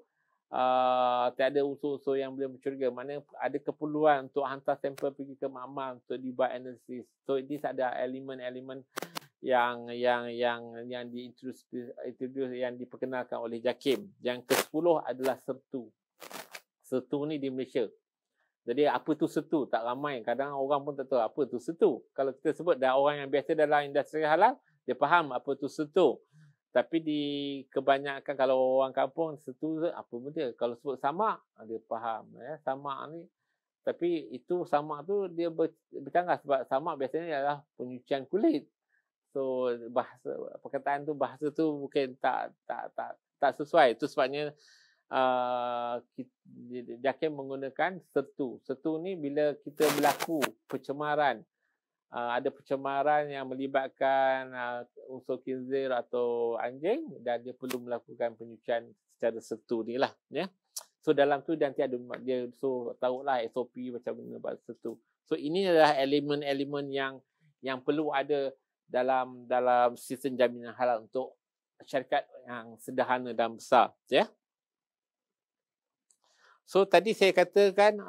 Speaker 3: tiada unsur-unsur yang boleh mencuriga. Mana ada keperluan untuk hantar sampel pergi ke makmal untuk dibuat analisis. So this ada elemen-elemen yang diintroduce yang diperkenalkan oleh JAKIM. Yang ke-10 adalah sertu. Sertu ni di Malaysia. Jadi apa tu sertu? Tak ramai. Kadang orang pun tak tahu apa tu sertu. Kalau kita sebut dah orang yang biasa dalam industri halal, dia faham apa tu sertu. Tapi di kebanyakan kalau orang kampung, sertu apa benda? Kalau sebut samak, dia faham. Ya, samak ni. Tapi itu samak tu dia bercanggah sebab samak biasanya adalah penyucian kulit. So perkataan tu, bahasa tu mungkin tak sesuai. Itu sebabnya JAKIM menggunakan sertu. Sertu ni bila kita berlaku pencemaran, ada pencemaran yang melibatkan unsur khinzir atau anjing, dan dia perlu melakukan penyucian secara sertu ni lah, ya. So dalam tu nanti ada dia tahulah SOP macam mana buat sertu. So ini adalah elemen-elemen yang perlu ada dalam sistem jaminan halal untuk syarikat yang sederhana dan besar, ya. So tadi saya katakan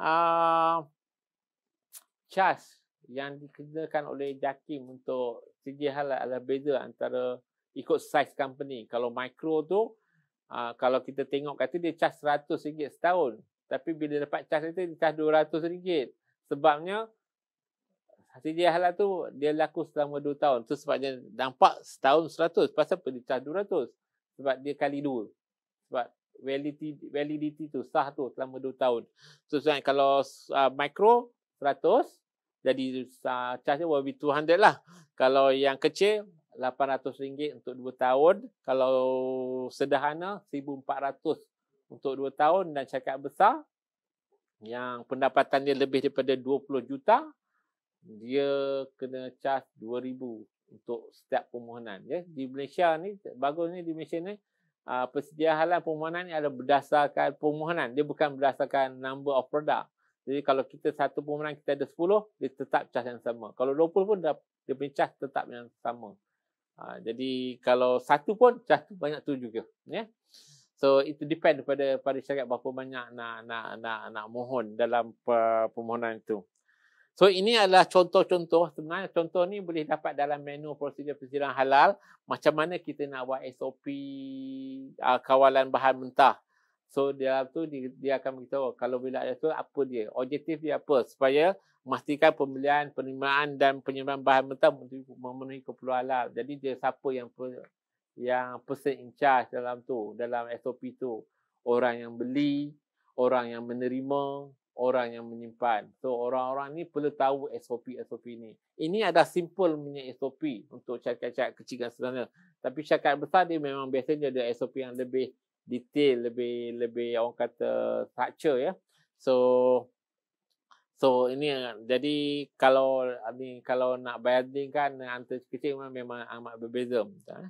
Speaker 3: charge yang dikenakan oleh JAKIM untuk CJ halal adalah beza antara ikut size company. Kalau micro tu kalau kita tengok kata dia charge RM100 setahun, tapi bila dapat charge itu dia charge RM200. Sebabnya CJ halal tu dia laku selama 2 tahun. Tu sebabnya nampak setahun 100. Pasal apa dia charge 200? Sebab dia kali 2. Sebab validity tu sah tu selama 2 tahun. So kalau micro 100, jadi charge will be 200 lah. Kalau yang kecil RM800 untuk 2 tahun. Kalau sederhana RM1,400 untuk 2 tahun. Dan syarikat besar yang pendapatan dia lebih daripada 20 juta, dia kena charge RM2,000 untuk setiap permohonan, ya. Di Malaysia ni bagus ni, di Malaysia ni persedia halal permohonan ni adalah berdasarkan permohonan, dia bukan berdasarkan number of product. Jadi kalau kita satu permohonan kita ada 10, dia tetap charge yang sama. Kalau 20 pun dia punya charge tetap yang sama. Jadi kalau satu pun charge tu banyak tu juga, ya. So itu depend pada syarikat berapa banyak nak mohon dalam permohonan itu. So ini adalah contoh-contoh. Sebenarnya contoh ni boleh dapat dalam menu prosedur persediaan halal. Macam mana kita nak buat SOP kawalan bahan mentah. So dalam tu dia akan beritahu kalau bila ada tu apa dia, objektif dia apa, supaya memastikan pembelian, penerimaan dan penyediaan bahan mentah memenuhi keperluan halal. Jadi dia siapa yang person in charge dalam tu, dalam SOP tu. Orang yang beli, orang yang menerima, orang yang menyimpan. So orang-orang ni perlu tahu SOP ni. Ini ada simple punya SOP untuk syarikat-syarikat kecil dan sederhana. Tapi syarikat besar dia memang biasanya ada SOP yang lebih detail, lebih orang kata structure ya. So ini jadi kalau nak bandingkan dengan antara kecil memang amat berbeza.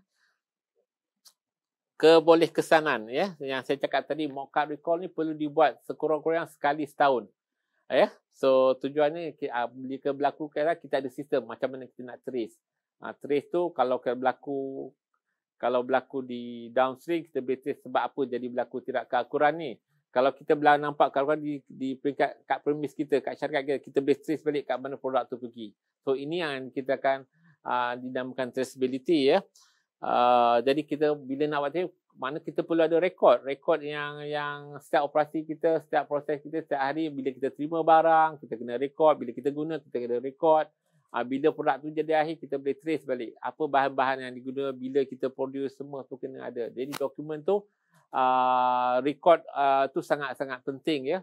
Speaker 3: Kebolehkesanan ya, yang saya cakap tadi, mock card recall ni perlu dibuat sekurang-kurang sekali setahun. Ya. So tujuannya jika berlaku kita ada sistem macam mana kita nak trace. Trace tu kalau berlaku di downstream kita boleh trace sebab apa jadi berlaku tidak keakuran ni. Kalau kita nampak keakuran di peringkat kat premis kita, kat syarikat kita boleh trace balik kat mana produk tu pergi. So ini yang kita akan dinamakan traceability ya. Jadi kita bila nak buat tu, mana kita perlu ada rekod yang setiap operasi kita, setiap proses kita, setiap hari bila kita terima barang, kita kena rekod, bila kita guna, kita kena rekod. Bila produk tu jadi akhir, kita boleh trace balik apa bahan-bahan yang diguna, bila kita produce, semua tu kena ada. Jadi dokumen tu, rekod tu sangat-sangat penting ya.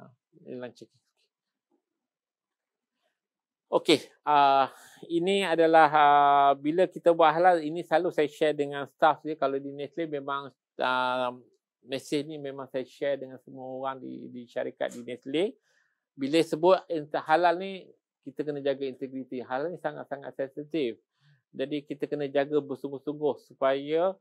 Speaker 3: Okey, ini adalah bila kita buat halal, ini selalu saya share dengan staff dia. Kalau di Nestle memang mesej ni memang saya share dengan semua orang di syarikat di Nestle. Bila sebut halal ni, kita kena jaga integriti. Halal ni sangat-sangat sensitif. Jadi kita kena jaga bersungguh-sungguh supaya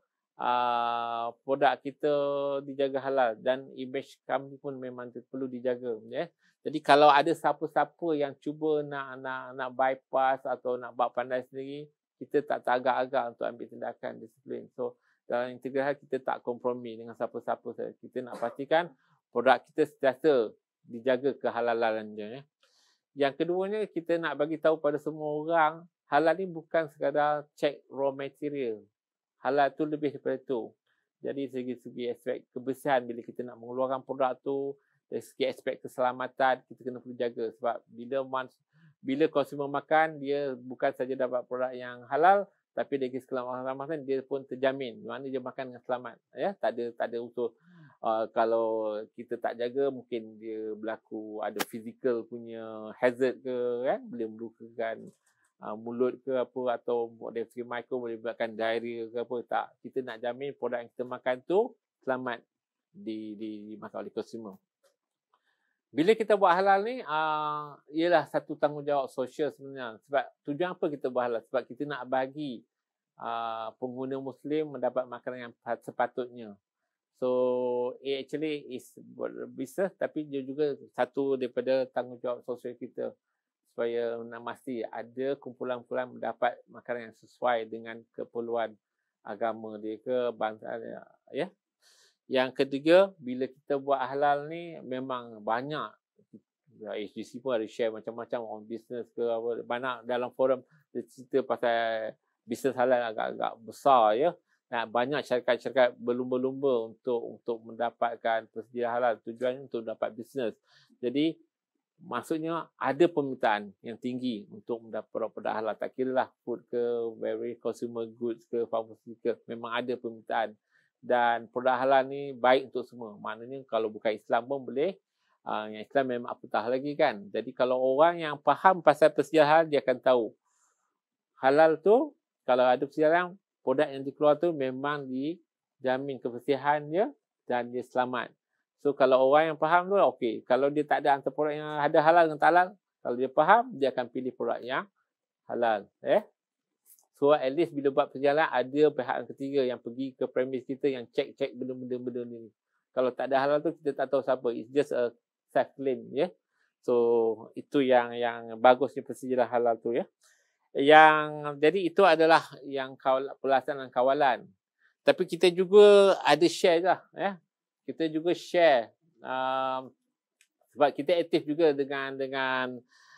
Speaker 3: produk kita dijaga halal dan image kami pun memang perlu dijaga ya. Jadi kalau ada siapa-siapa yang cuba nak bypass atau nak buat pandai sendiri, kita tak agak-agak untuk ambil tindakan disiplin. So dalam integriti kita tak kompromi dengan siapa-siapa saja. Kita nak pastikan produk kita sentiasa dijaga kehalalannya ya. Yang keduanya, kita nak bagi tahu pada semua orang, halal ni bukan sekadar check raw material. Halal tu lebih daripada tu. Jadi segi aspek kebersihan bila kita nak mengeluarkan produk tu, dari segi aspek keselamatan kita kena perlu jaga. Sebab bila konsumer makan, dia bukan saja dapat produk yang halal, tapi dari segi keselamatan dia pun terjamin. Mana dia makan dengan selamat. Ya, tak ada unsur kalau kita tak jaga, mungkin dia berlaku ada physical punya hazard ke kan, boleh melukakan mulut ke apa, atau dari segi mikro boleh buatkan diarrhea ke apa. Tak, kita nak jamin produk yang kita makan tu selamat dimakan oleh consumer. Bila kita buat halal ni, ialah satu tanggungjawab sosial sebenarnya. Sebab tujuan apa kita buat halal? Sebab kita nak bagi pengguna Muslim mendapat makanan yang sepatutnya. So, it actually is business, tapi dia juga satu daripada tanggungjawab sosial kita. Supaya nak mesti ada kumpulan-kumpulan mendapat makanan yang sesuai dengan keperluan agama dia ke bangsa dia. Ya. Yang ketiga, bila kita buat halal ni memang banyak. HDC pun ada share macam-macam on business ke apa. Banyak dalam forum dia cerita pasal bisnes halal agak-agak besar ya. Nah, banyak syarikat-syarikat berlumba-lumba untuk mendapatkan persediaan halal. Tujuannya untuk dapat bisnes. Jadi maksudnya ada permintaan yang tinggi untuk mendapat produk halal. Tak kira lah food ke, very consumer goods ke, pharmaceutical, memang ada permintaan. Dan produk halal ni baik untuk semua. Maknanya kalau bukan Islam pun boleh. Yang Islam memang apatah lagi kan. Jadi kalau orang yang faham pasal persediaan halal, dia akan tahu. Halal tu, kalau ada persediaan, produk yang dikeluar tu memang dijamin kebersihannya dan dia selamat. So kalau orang yang faham tu, okey. Kalau dia tak ada antara produk yang ada halal dengan tak halal, kalau dia faham, dia akan pilih produk yang halal. So at least bila buat perjalanan, ada pihak yang ketiga yang pergi ke premis kita yang check benda-benda ni. Kalau tak ada halal tu, kita tak tahu siapa. It's just a self-claim. So itu yang bagusnya persediaan halal tu ya. Jadi itu adalah yang pelaksanaan kawalan. Tapi kita juga ada share lah ya. Kita juga share sebab kita aktif juga dengan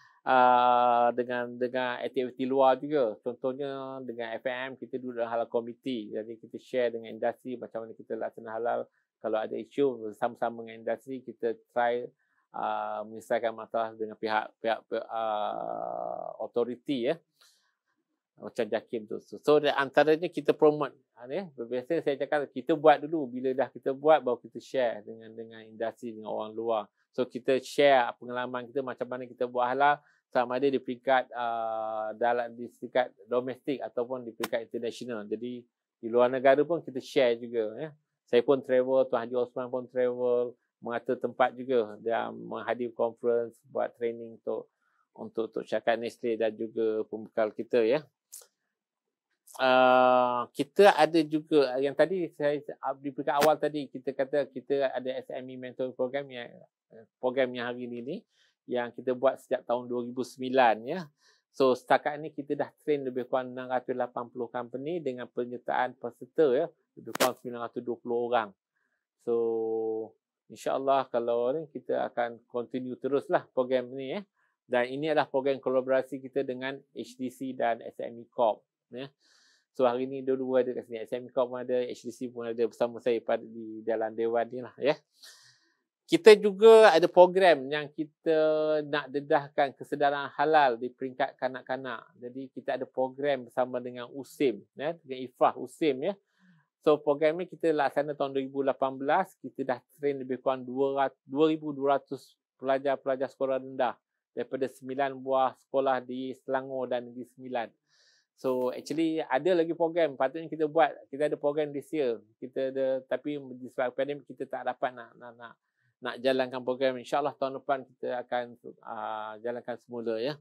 Speaker 3: aktiviti luar juga. Contohnya dengan FMM kita duduk dalam halal committee. Jadi kita share dengan industri macam mana kita laksana halal. Kalau ada isu sama-sama dengan industri, kita try menyelesaikan masalah dengan pihak authority ya. Macam JAKIM tu. So antaranya kita promote. Biasanya saya cakap kita buat dulu. Bila dah kita buat baru kita share dengan industri, dengan orang luar. So kita share pengalaman kita macam mana kita buat halal, sama ada di peringkat di peringkat domestik ataupun di peringkat international. Jadi di luar negara pun kita share juga ya. Saya pun travel, Tuan Haji Osman pun travel, mengatur tempat juga dan menghadiri conference, buat training untuk syarikat Nestle dan juga pembekal kita ya. Kita ada juga yang tadi saya di peringkat awal tadi kita kata kita ada SME mentoring program yang hari ini yang kita buat sejak tahun 2009 ya. So setakat ni kita dah train lebih kurang 680 company dengan penyertaan peserta ya lebih kurang 920 orang. So insya-Allah kalau ni kita akan continue teruslah program ni ya. Dan ini adalah program kolaborasi kita dengan HDC dan SME Corp ya. So hari ni dua-dua ada kat sini. SME Corp pun ada, HDC pun ada bersama saya di dalam dewan ni lah ya. Kita juga ada program yang kita nak dedahkan kesedaran halal di peringkat kanak-kanak. Jadi kita ada program bersama dengan USIM ya, dengan IFRAH USIM ya. So program ni kita laksana tahun 2018, kita dah train lebih kurang 2,200 pelajar-pelajar sekolah rendah daripada 9 buah sekolah di Selangor dan Negeri Sembilan. So actually ada lagi program patutnya kita buat. Kita ada program this year. Kita ada, tapi disebabkan pandemik kita tak dapat nak jalankan program. InsyaAllah tahun depan kita akan jalankan semula ya.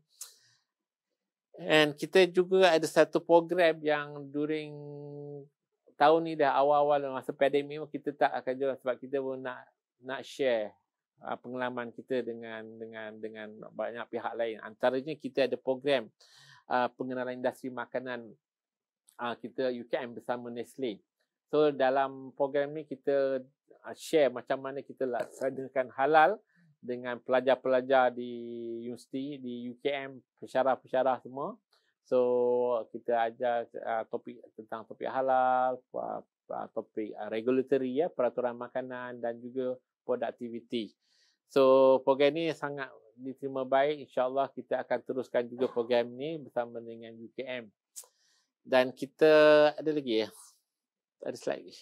Speaker 3: And kita juga ada satu program yang during tahun ni dah awal-awal masa pandemik kita tak akan jalan sebab kita pun nak share pengalaman kita dengan banyak pihak lain. Antaranya kita ada program pengenalan industri makanan kita UKM bersama Nestle. So dalam program ni kita share macam mana kita laksanakan halal dengan pelajar-pelajar di universiti, di UKM, pensyarah-pensyarah semua. So kita ajar topik tentang topik halal, topik regulatory ya, peraturan makanan dan juga productivity. So program ni sangat diterima baik. InsyaAllah kita akan teruskan juga program ni bersama dengan UKM. Dan kita ada lagi ya. Ada slide lagi.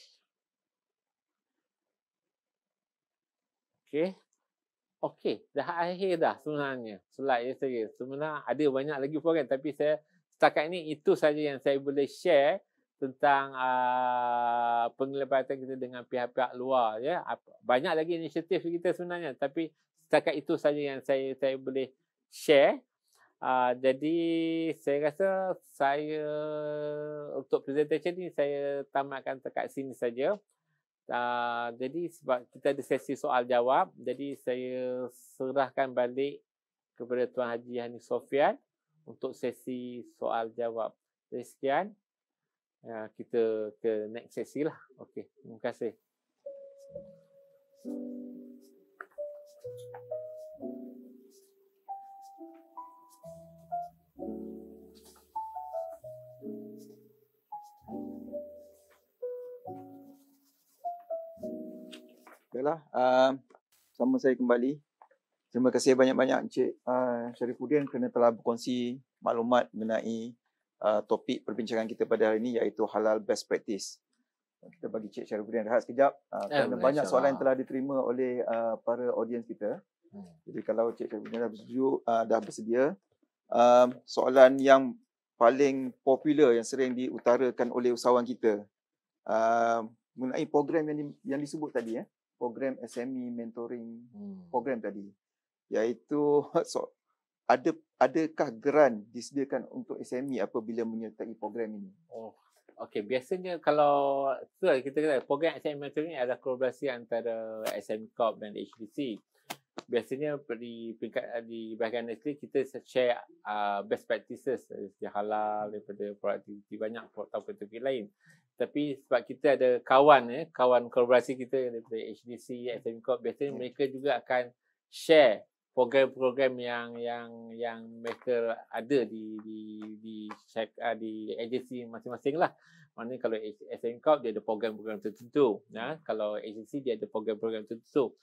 Speaker 3: Okey, dah akhir dah sebenarnya. Slide ya saya. Sebenarnya ada banyak lagi program tapi saya setakat ni itu saja yang saya boleh share tentang penglibatan kita dengan pihak-pihak luar ya. Banyak lagi inisiatif kita sebenarnya tapi setakat itu saja yang saya boleh share. Jadi saya rasa saya untuk presentation ni saya tamatkan dekat sini saja. Jadi sebab kita ada sesi soal jawab, jadi saya serahkan balik kepada Tuan Haji Hanif Sofian untuk sesi soal jawab. Jadi sekian. Kita ke next sesi lah. Okey, terima kasih.
Speaker 1: Baiklah, sama saya kembali. Terima kasih banyak-banyak Encik Syarifuddin kerana telah berkongsi maklumat mengenai topik perbincangan kita pada hari ini iaitu halal best practice. Kita bagi Encik Syarifuddin rehat sekejap kerana banyak soalan yang telah diterima oleh para audiens kita. Jadi kalau Encik Syarifuddin dah bersedia, soalan yang paling popular yang sering diutarakan oleh usahawan kita mengenai program yang disebut tadi program SME mentoring program tadi, iaitu adakah geran disediakan untuk SME apabila menyertai program ini?
Speaker 3: Okey, biasanya kalau kita kata program SME mentoring adalah kolaborasi antara SME Corp dan HDC. Biasanya di bahagian Nestle kita share best practices dari halal, daripada productivity, banyak topik-topik lain. Tapi sebab kita ada kawan kolaborasi kita daripada HDC, SME Corp, biasanya mereka juga akan share program-program yang mereka ada di agensi masing-masing lah. Maknanya kalau SME Corp dia ada program-program tertentu, kalau agensi dia ada program-program tertentu.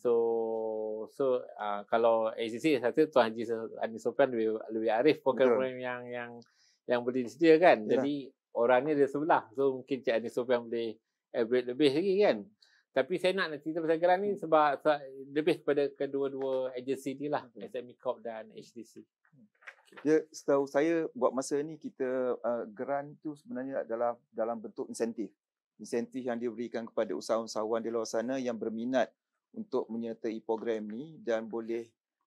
Speaker 3: So kalau agensi satu Tuan Haji Ani Sofyan lebih arif program-program yang boleh disediakan. Jadi orang ni dia sebelah, so mungkin Cik Ani Sofyan boleh elaborate lebih lagi kan. Tapi saya nak cerita pasal geran ni sebab lebih kepada kedua-dua agensi ni lah, SME Corp dan HDC.
Speaker 1: Dia setahu saya buat masa ni kita geran tu sebenarnya adalah dalam bentuk insentif. Insentif yang diberikan kepada usahawan-usahawan di luar sana yang berminat untuk menyertai program ni dan boleh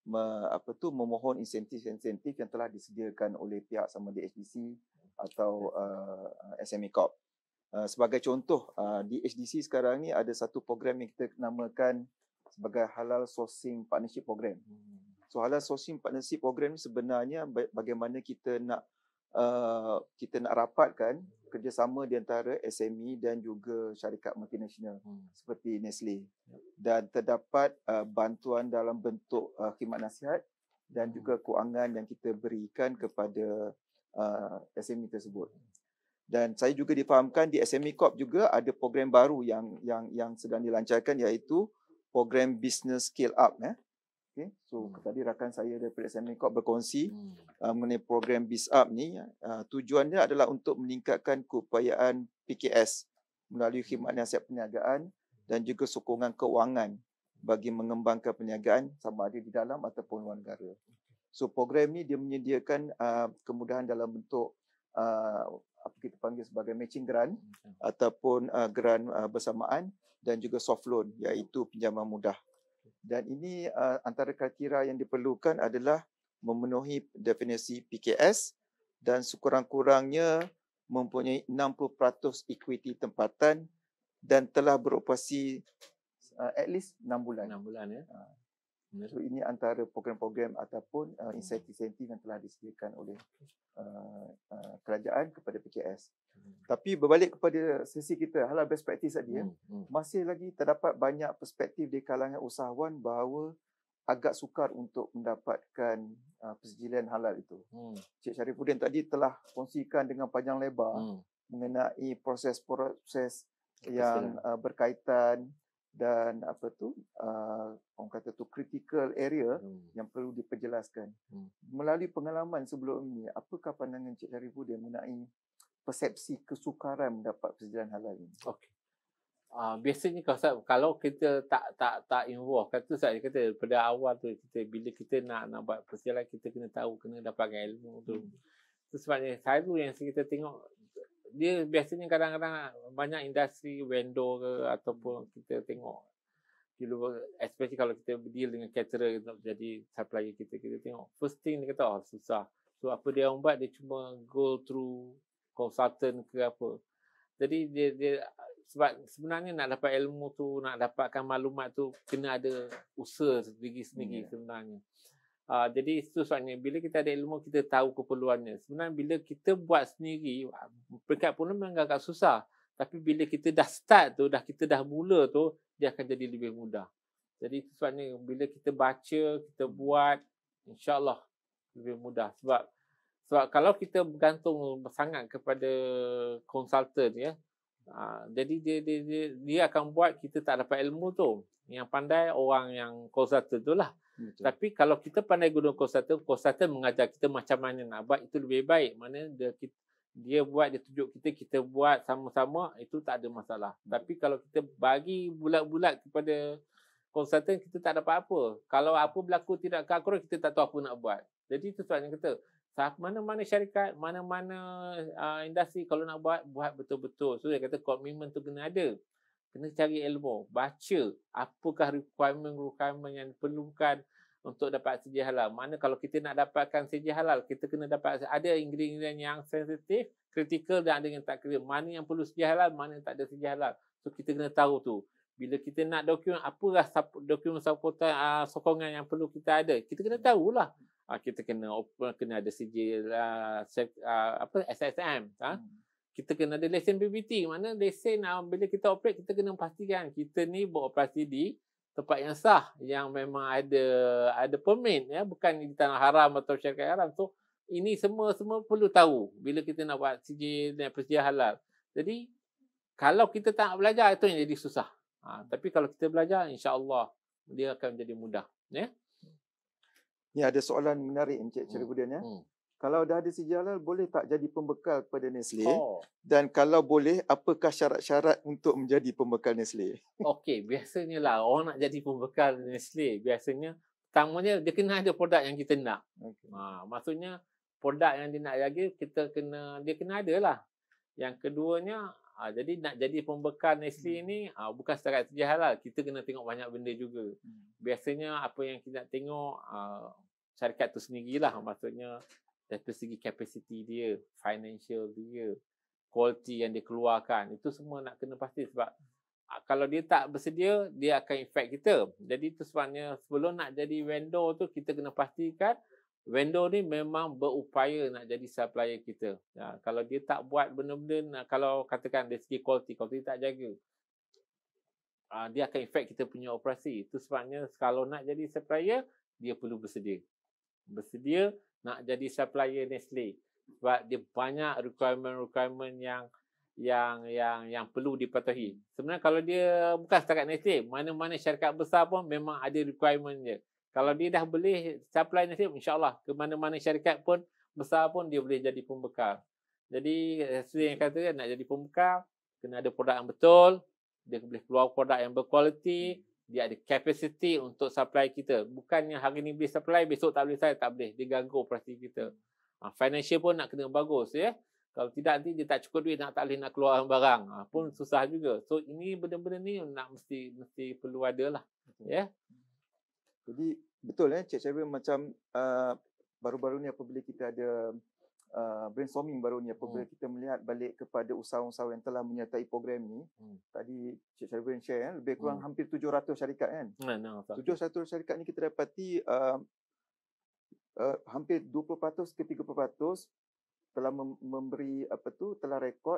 Speaker 1: memohon insentif-insentif yang telah disediakan oleh pihak sama di HDC atau SME Corp. Sebagai contoh, di HDC sekarang ni ada satu program yang kita namakan sebagai Halal Sourcing Partnership Program. So Halal Sourcing Partnership Program ni sebenarnya bagaimana kita nak rapatkan kerjasama di antara SME dan juga syarikat multinasional seperti Nestle, dan terdapat bantuan dalam bentuk khidmat nasihat dan juga kewangan yang kita berikan kepada SME tersebut. Dan saya juga difahamkan di SME Corp juga ada program baru yang sedang dilancarkan, iaitu program Business Scale Up. Okay. So tadi rakan saya daripada SME Corp berkongsi mengenai program Biz Up ni. Tujuannya adalah untuk meningkatkan keupayaan PKS melalui khidmat nasihat perniagaan dan juga sokongan kewangan bagi mengembangkan perniagaan sama ada di dalam ataupun luar negara. So program ni dia menyediakan kemudahan dalam bentuk apa kita panggil sebagai matching grant ataupun grant bersamaan dan juga soft loan, iaitu pinjaman mudah. Dan ini antara kriteria yang diperlukan adalah memenuhi definisi PKS dan sekurang-kurangnya mempunyai 60% equity tempatan dan telah beroperasi at least 6 bulan.
Speaker 3: 6 bulan ya.
Speaker 1: So ini antara program-program ataupun insentif-insentif yang telah disediakan oleh kerajaan kepada PKS. Tapi berbalik kepada sesi kita halal best practice tadi, masih lagi terdapat banyak perspektif di kalangan usahawan bahawa agak sukar untuk mendapatkan persetujuan halal itu. Cik Syarifuddin tadi telah kongsikan dengan panjang lebar mengenai proses-proses yang berkaitan dan orang kata tu critical area yang perlu diperjelaskan. Melalui pengalaman sebelum ini, apakah pandangan Cik Syarifuddin mengenai persepsi kesukaran mendapat persetujuan halal ini?
Speaker 3: Okey. Biasanya kalau kita tak involve, saya kata pada awal tu bila kita nak buat persetujuan, kita kena dapatkan ilmu tu. Itu sebabnya selalu yang kita tengok dia biasanya kadang-kadang banyak industri vendor ke ataupun kita tengok especially kalau kita deal dengan caterer untuk jadi supplier kita tengok first thing dia kata susah. So apa dia orang buat, dia cuma go through consultant ke apa. Jadi dia sebab sebenarnya nak dapat ilmu tu, nak dapatkan maklumat tu kena ada usaha sendiri sebenarnya. Jadi itu sebabnya bila kita ada ilmu, kita tahu keperluannya. Sebenarnya bila kita buat sendiri, peringkat pun memang agak susah. Tapi bila kita dah start tu, kita dah mula tu, dia akan jadi lebih mudah. Jadi itu sebabnya bila kita baca, kita buat, insya-Allah lebih mudah. Sebab kalau kita bergantung sangat kepada konsultan jadi dia akan buat kita tak dapat ilmu tu. Yang pandai orang yang konsultan tu lah. Betul. Tapi kalau kita pandai guna konsultan mengajar kita macam mana nak buat, itu lebih baik. Mana dia buat, dia tunjuk kita buat sama-sama, itu tak ada masalah. Tapi kalau kita bagi bulat-bulat kepada konsultan, kita tak dapat apa. Kalau apa berlaku tidak keakuran, kita tak tahu apa nak buat. Jadi itu sebabnya kita mana-mana syarikat, mana-mana industri kalau nak buat betul-betul. So dia kata komitmen tu kena ada. Kena cari ilmu, baca apakah requirement yang diperlukan untuk dapat sedia halal. Mana kalau kita nak dapatkan sedia halal, kita kena dapat ada ingredient yang sensitif, kritikal dan ada yang tak kritikal. Mana yang perlu sedia halal, mana yang tak ada sedia halal. So kita kena tahu tu. Bila kita nak dokumen, apakah dokumen sokongan yang perlu kita ada, kita kena tahulah. Kita kena ada sijil SSM. Kita kena ada lesen PBT. Mana lesen bila kita operate, kita kena pastikan kita ni beroperasi di tempat yang sah, yang memang ada permit, ya, bukan di tanah haram atau syarikat haram. So ini semua perlu tahu bila kita nak buat sijil dan persedia halal. Jadi kalau kita tak belajar, itu yang jadi susah. Tapi kalau kita belajar, insya-Allah dia akan menjadi mudah, ya.
Speaker 1: Ni ada soalan menarik Encik Syarifuddin ya. Kalau dah ada sijil halal, boleh tak jadi pembekal kepada Nestle? Dan kalau boleh, apakah syarat-syarat untuk menjadi pembekal Nestle?
Speaker 3: Okey, biasanya lah orang nak jadi pembekal Nestle, biasanya pertamanya dia kena ada produk yang kita nak. Maksudnya produk yang dia nak jaga, dia kena ada lah. Yang keduanya, jadi nak jadi pembekal Nestle ni bukan setakat sijil halal, kita kena tengok banyak benda juga. Biasanya apa yang kita nak tengok, syarikat tu sendirilah, maksudnya dari segi kapasiti dia, financial dia, quality yang dia keluarkan, itu semua nak kena pasti. Sebab kalau dia tak bersedia, dia akan effect kita. Jadi itu sebabnya sebelum nak jadi vendor tu, kita kena pastikan vendor ni memang berupaya nak jadi supplier kita. Kalau dia tak buat benda-benda, kalau katakan dari segi quality, kalau dia tak jaga, dia akan effect kita punya operasi. Itu sebabnya kalau nak jadi supplier, dia perlu bersedia nak jadi supplier Nestle. Sebab dia banyak requirement yang perlu dipatuhi. Sebenarnya kalau dia bukan setakat Nestle, mana-mana syarikat besar pun memang ada requirement dia. Kalau dia dah boleh supply Nestle, insya-Allah ke mana-mana syarikat pun besar pun dia boleh jadi pembekal. Jadi seperti yang kata, nak jadi pembekal kena ada produk yang betul, dia boleh keluar produk yang berkualiti, dia ada capacity untuk supply kita. Bukannya hari ni boleh supply, besok tak boleh supply, tak boleh. Dia ganggu operasi kita. Financial pun nak kena bagus, ya. Kalau tidak, nanti dia tak cukup duit, tak boleh nak keluar barang. Pun susah juga. So ini benda-benda ni nak mesti perlu ada lah. Ya.
Speaker 1: Jadi betul Cik Syarifudin, macam baru-baru ni apabila kita ada brainstorming baru ni, apabila kita melihat balik kepada usahawan-usahawan yang telah menyertai program ni, tadi Cik Syarifudin share lebih kurang hampir 700 syarikat kan. 700 syarikat ni kita dapati hampir 20% ke 30% telah memberi telah rekod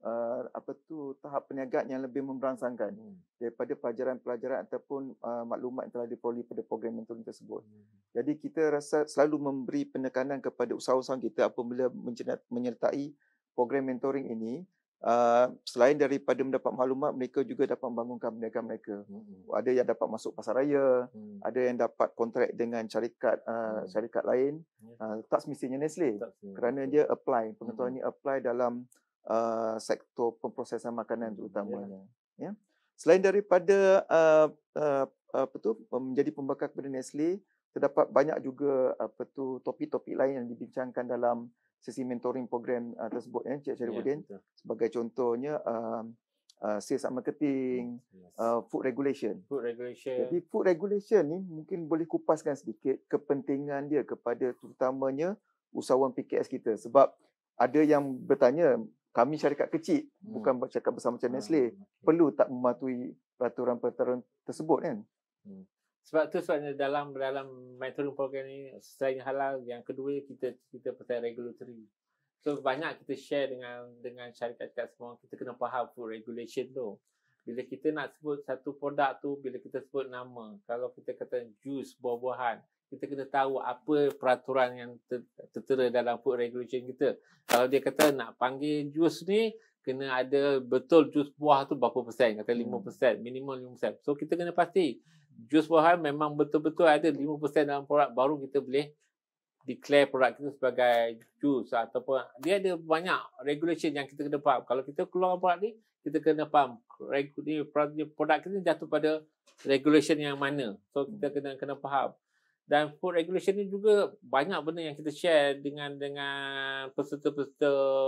Speaker 1: tahap perniagaan yang lebih memberangsangkan daripada pelajaran-pelajaran ataupun maklumat yang telah diperoleh pada program mentoring tersebut. Jadi kita rasa selalu memberi penekanan kepada usahawan kita apabila menyertai program mentoring ini, selain daripada mendapat maklumat, mereka juga dapat membangunkan perniagaan mereka. Ada yang dapat masuk pasar raya, ada yang dapat kontrak dengan syarikat lain, tak semestinya Nestle, kerana dia apply, pengetahuan ini apply dalam sektor pemprosesan makanan terutamanya. Ya. Selain daripada menjadi pembekal kepada Nestle, terdapat banyak juga topik-topik lain yang dibincangkan dalam sesi mentoring program tersebut, Cik Syarifudin. Sebagai contohnya sales and marketing, food regulation. Jadi food regulation ni mungkin boleh kupaskan sedikit kepentingan dia kepada terutamanya usahawan PKS kita. Sebab ada yang bertanya, kami syarikat kecil, bukan syarikat besar macam Nestle, perlu tak mematuhi peraturan-peraturan tersebut kan?
Speaker 3: Sebab tu sebabnya dalam mentoring program ni, selain halal, yang kedua kita pasal regulatory. So banyak kita share dengan syarikat semua, kita kena faham food regulation tu. Bila kita nak sebut satu produk tu, bila kita sebut nama, kalau kita kata jus buah-buahan, kita kena tahu apa peraturan yang tertera dalam food regulation kita. Kalau dia kata nak panggil jus ni, kena ada betul jus buah tu berapa persen, kata 5%, minimum 5%. So kita kena pasti jus buahan memang betul-betul ada 5% dalam produk, baru kita boleh declare produk kita sebagai jus. Ataupun dia ada banyak regulation yang kita kena faham. Kalau kita keluar produk ni, kita kena faham produk kita jatuh pada regulation yang mana. So kita kena faham. Dan food regulation ni juga banyak benda yang kita share dengan peserta-peserta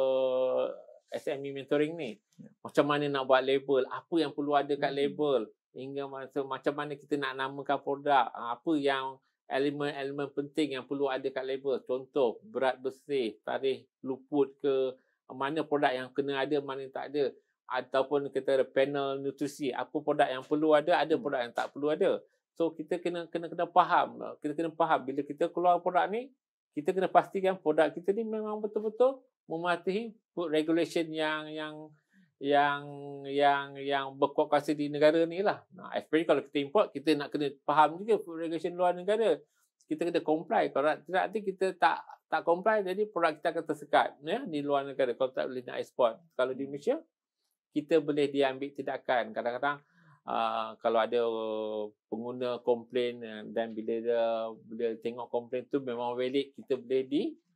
Speaker 3: SME mentoring ni. Macam mana nak buat label, apa yang perlu ada kat label, hingga macam mana kita nak namakan produk, apa yang elemen-elemen penting yang perlu ada kat label. Contoh, berat bersih, tarikh luput ke, mana produk yang kena ada, mana yang tak ada. Ataupun kita ada panel nutrisi, apa produk yang perlu ada produk yang tak perlu ada. So kita kena faham. Kita kena faham bila kita keluar produk ni, kita kena pastikan produk kita ni memang betul-betul mematuhi food regulation yang yang berkuat kuasa di negara ni lah. Especially kalau kita import, kita nak kena faham juga food regulation luar negara. Kita kena comply. Kalau tidak nanti kita tak comply, jadi produk kita akan tersekat ya, di luar negara kalau tak boleh nak ekspor. Kalau di Malaysia, kita boleh diambil tindakan. Kadang-kadang kalau ada pengguna komplain dan bila dia tengok komplain tu memang valid, kita boleh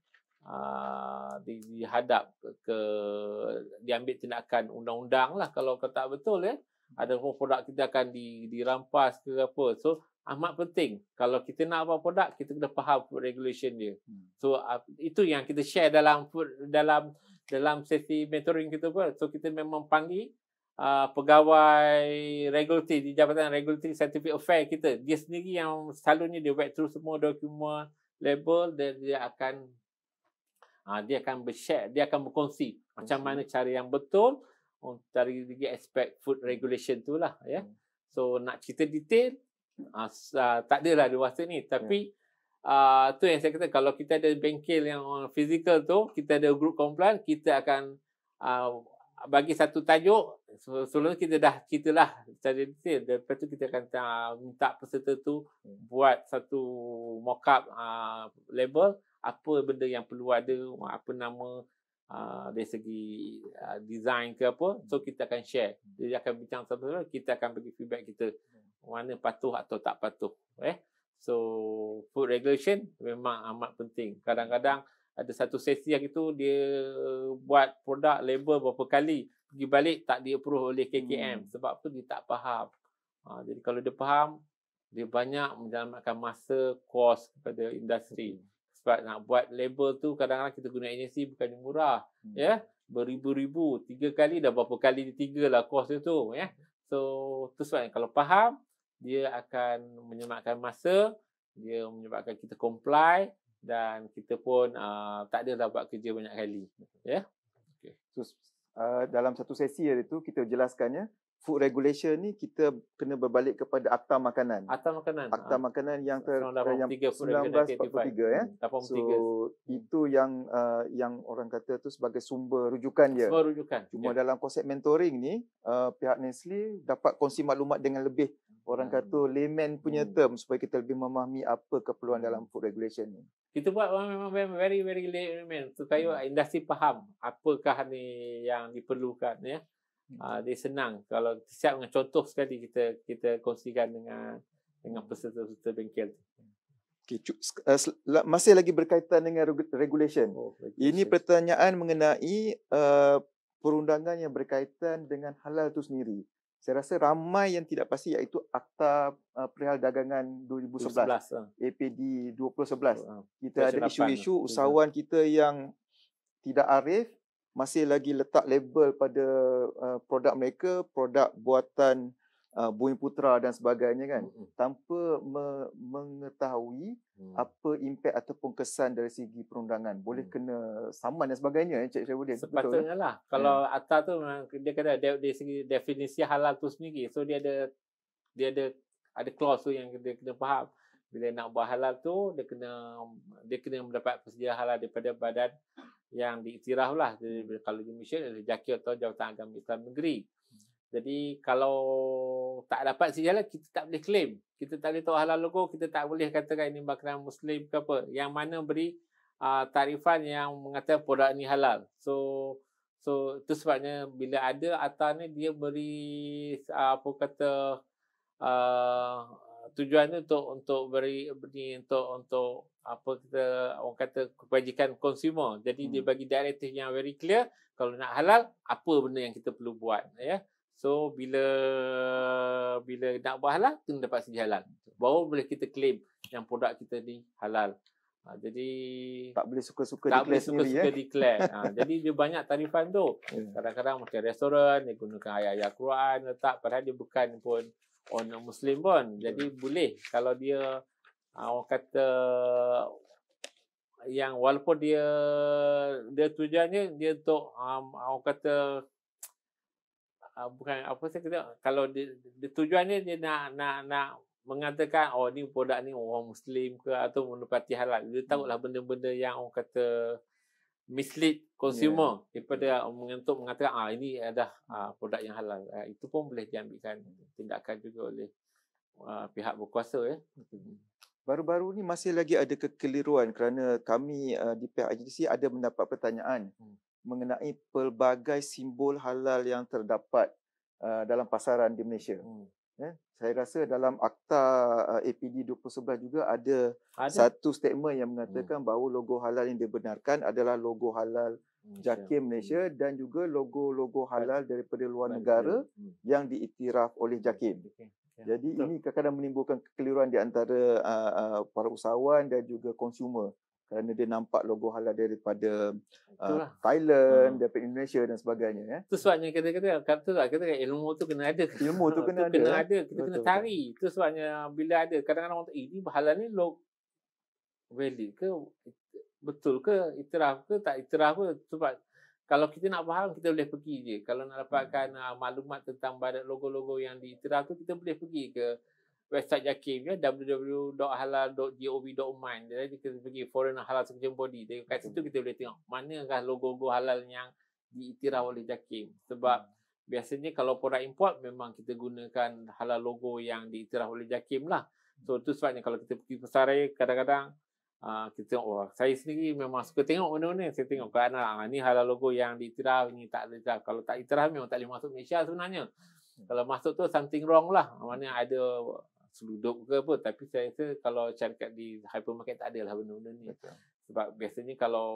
Speaker 3: dihadap diambil tindakan undang-undang lah kalau tak betul ya. Ada produk kita akan dirampas ke apa. So amat penting kalau kita nak buat produk, kita kena faham food regulation dia. So itu yang kita share dalam sesi mentoring kita pun. So kita memang panggil pegawai regulatory di Jabatan Regulatory Scientific Affairs kita. Dia sendiri yang selalunya dia buat through semua dokumen label dan dia akan bershare, dia akan berkongsi macam mana cara yang betul dari segi aspek food regulation tu lah ya. So nak cerita detail tak adalah di WhatsApp ni, tapi tu yang saya kata, kalau kita ada bengkel yang physical tu, kita ada group compliance, kita akan bagi satu tajuk. Sebelum kita dah ceritalah secara detail, lepas tu kita akan minta peserta tu buat satu mock-up label, apa benda yang perlu ada, apa nama dari segi design ke apa. So kita akan share, dia akan bincang sama-sama, kita akan bagi feedback kita mana patuh atau tak patuh. So food regulation memang amat penting. Kadang-kadang ada satu sesi yang itu dia buat produk label berapa kali, pergi balik tak di-approve oleh KKM. Sebab tu dia tak faham. Jadi kalau dia faham, dia banyak menyelamatkan masa, kos kepada industri. Sebab nak buat label tu kadang-kadang kita guna agensi bukannya murah. Ya, beribu-ribu, 3 kali dah berapa kali 3 lah kos dia tu ya. So tu sebabnya kalau faham, dia akan menyelamatkan masa, dia menyebabkan kita comply dan kita pun tak adalah buat kerja banyak kali. Ya.
Speaker 1: Okay. So, dalam satu sesi hari tu kita jelaskannya food regulation ni kita kena berbalik kepada Akta Makanan.
Speaker 3: Akta Makanan
Speaker 1: yang
Speaker 3: 1943
Speaker 1: ya. So itu yang orang kata tu sebagai sumber rujukan dia. Cuma dalam konsep mentoring ni pihak Nestle dapat kongsi maklumat dengan lebih orang kata layman punya term supaya kita lebih memahami apa keperluan dalam food regulation ni.
Speaker 3: Kita buat memang very layman supaya industri faham apakah ni yang diperlukan ya. Dia senang kalau siap dengan contoh sekali kita kongsikan dengan peserta-peserta bengkel.
Speaker 1: Okay, masih lagi berkaitan dengan regulation. Ini pertanyaan mengenai perundangan yang berkaitan dengan halal itu sendiri. Saya rasa ramai yang tidak pasti, iaitu Akta Perihal Dagangan 2011, APD 2011. Kita ada isu-isu usahawan kita yang tidak arif masih lagi letak label pada produk mereka, produk buatan Bumiputera dan sebagainya kan, tanpa mengetahui apa impak ataupun kesan dari segi perundangan. Boleh kena saman dan sebagainya, Encik Syarifudin.
Speaker 3: Sepatutnya lah. Kalau Akta tu dia kata dari segi definisi halal tu sendiri. So dia ada clause tu yang dia kena faham. Bila nak buat halal tu dia kena mendapat persetujuan halal daripada badan yang diiktiraf lah. Jadi, kalau di Malaysia ada JAKI atau Jabatan Agama Islam Negeri. Jadi kalau tak dapat sejalan, kita tak boleh claim. Kita tak boleh tahu halal logo, kita tak boleh katakan ini makanan Muslim ke apa. Yang mana beri tarifan yang mengatakan produk ini halal. So itu sebabnya bila ada Akta ni, dia beri tujuannya untuk beri untuk apa kita orang kata kebajikan konsumer. Jadi dia bagi directive yang very clear, kalau nak halal apa benda yang kita perlu buat ya. So bila nak buat halal, kena dapat sejalan. Baru boleh kita claim yang produk kita ni halal. Jadi
Speaker 1: tak boleh suka-suka
Speaker 3: declare. Jadi dia banyak tarifan tu. Kadang-kadang macam restoran dia gunakan ayat-ayat Quran letak, padahal dia bukan pun orang Muslim pun. Jadi boleh kalau dia orang kata yang walaupun dia tujuannya dia untuk orang kata bukan apa saya kata, kalau dia tujuannya dia nak mengatakan ni produk ni orang Muslim ke atau menepati halal. Dia tahulah benda-benda yang orang kata mislead consumer daripada untuk mengatakan ini adalah produk yang halal. Itu pun boleh diambilkan tindakan juga oleh pihak berkuasa ya.
Speaker 1: Baru-baru ni masih lagi ada kekeliruan kerana kami di pihak IGDC ada mendapat pertanyaan mengenai pelbagai simbol halal yang terdapat dalam pasaran di Malaysia. Saya rasa dalam Akta APD 2011 juga ada satu statement yang mengatakan bahawa logo halal yang dibenarkan adalah logo halal JAKIM Malaysia dan juga logo-logo halal daripada luar negara yang diiktiraf oleh JAKIM. Jadi ini kadang-kadang menimbulkan kekeliruan di antara para usahawan dan juga konsumer kerana dia nampak logo halal daripada Thailand, daripada Indonesia dan sebagainya ya.
Speaker 3: Itu sebabnya kita ilmu tu kena ada.
Speaker 1: Ilmu tu kena ada.
Speaker 3: Kita kena cari. Itu sebabnya bila ada kadang-kadang orang ini halal ni valid ke, betul ke, iktiraf ke, tak iktiraf ke. Sebab kalau kita nak faham, kita boleh pergi je. Kalau nak dapatkan maklumat tentang badan logo-logo yang diiktiraf tu, kita boleh pergi ke website JAKIM ya, www.halal.gov.my. Jadi kita pergi Foreign Halal Certification Body. Kat situ kita boleh tengok manakah logo-logo halal yang diiktiraf oleh JAKIM. Sebab biasanya kalau produk import memang kita gunakan halal logo yang diiktiraf oleh JAKIM lah. So itu sebabnya kalau kita pergi pasar raya kadang-kadang kita tengok, saya sendiri memang suka tengok benda-benda. Saya tengok kerana ni halal logo yang diiktiraf, ni tak diiktiraf. Kalau tak iktiraf memang tak boleh masuk Malaysia sebenarnya. Kalau masuk tu something wrong lah. Mana ada selundup ke apa. Tapi saya rasa kalau syarikat di hypermarket tak ada lah benda-benda ni. Sebab biasanya kalau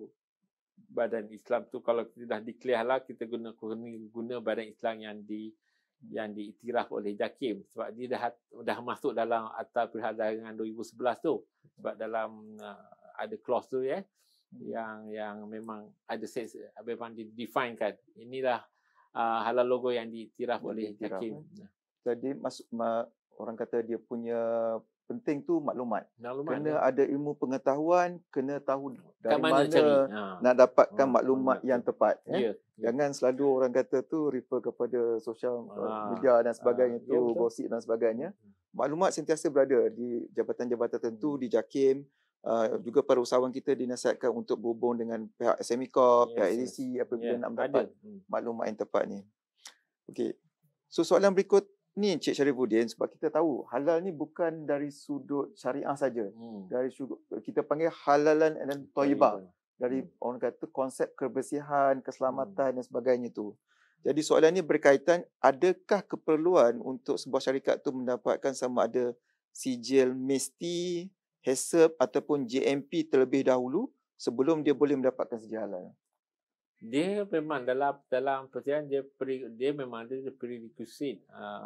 Speaker 3: badan Islam tu kalau kita dah declare lah, kita guna badan Islam yang diiktiraf oleh JAKIM. Sebab dia dah masuk dalam Akta Perdagangan 2011 tu. Sebab dalam ada clause tu ya, yang memang ada memang didefinekan. Inilah halal logo yang diiktiraf oleh JAKIM.
Speaker 1: Jadi orang kata dia punya penting tu maklumat. Kena ada ilmu pengetahuan, kena tahu dari mana nak dapatkan maklumat yang tepat. Jangan selalu orang kata tu refer kepada social media dan sebagainya gosip dan sebagainya. Maklumat sentiasa berada di jabatan-jabatan tertentu di JAKIM. Juga para usahawan kita dinasihatkan untuk berhubung dengan pihak SME Corp, pihak ADC apabila nak mendapat maklumat yang tepat ni. Okey. So soalan berikut ni Encik Sharifuddin, sebab kita tahu halal ni bukan dari sudut syariah saja. Dari sudut kita panggil halalan dan thayyibah. Dari orang kata konsep kebersihan, keselamatan dan sebagainya tu. Jadi soalan ni berkaitan, adakah keperluan untuk sebuah syarikat tu mendapatkan sama ada sijil MESTI, HACCP ataupun JMP terlebih dahulu sebelum dia boleh mendapatkan sijil halal?
Speaker 3: Dia memang dalam perjalanan dia memang ada prerequisite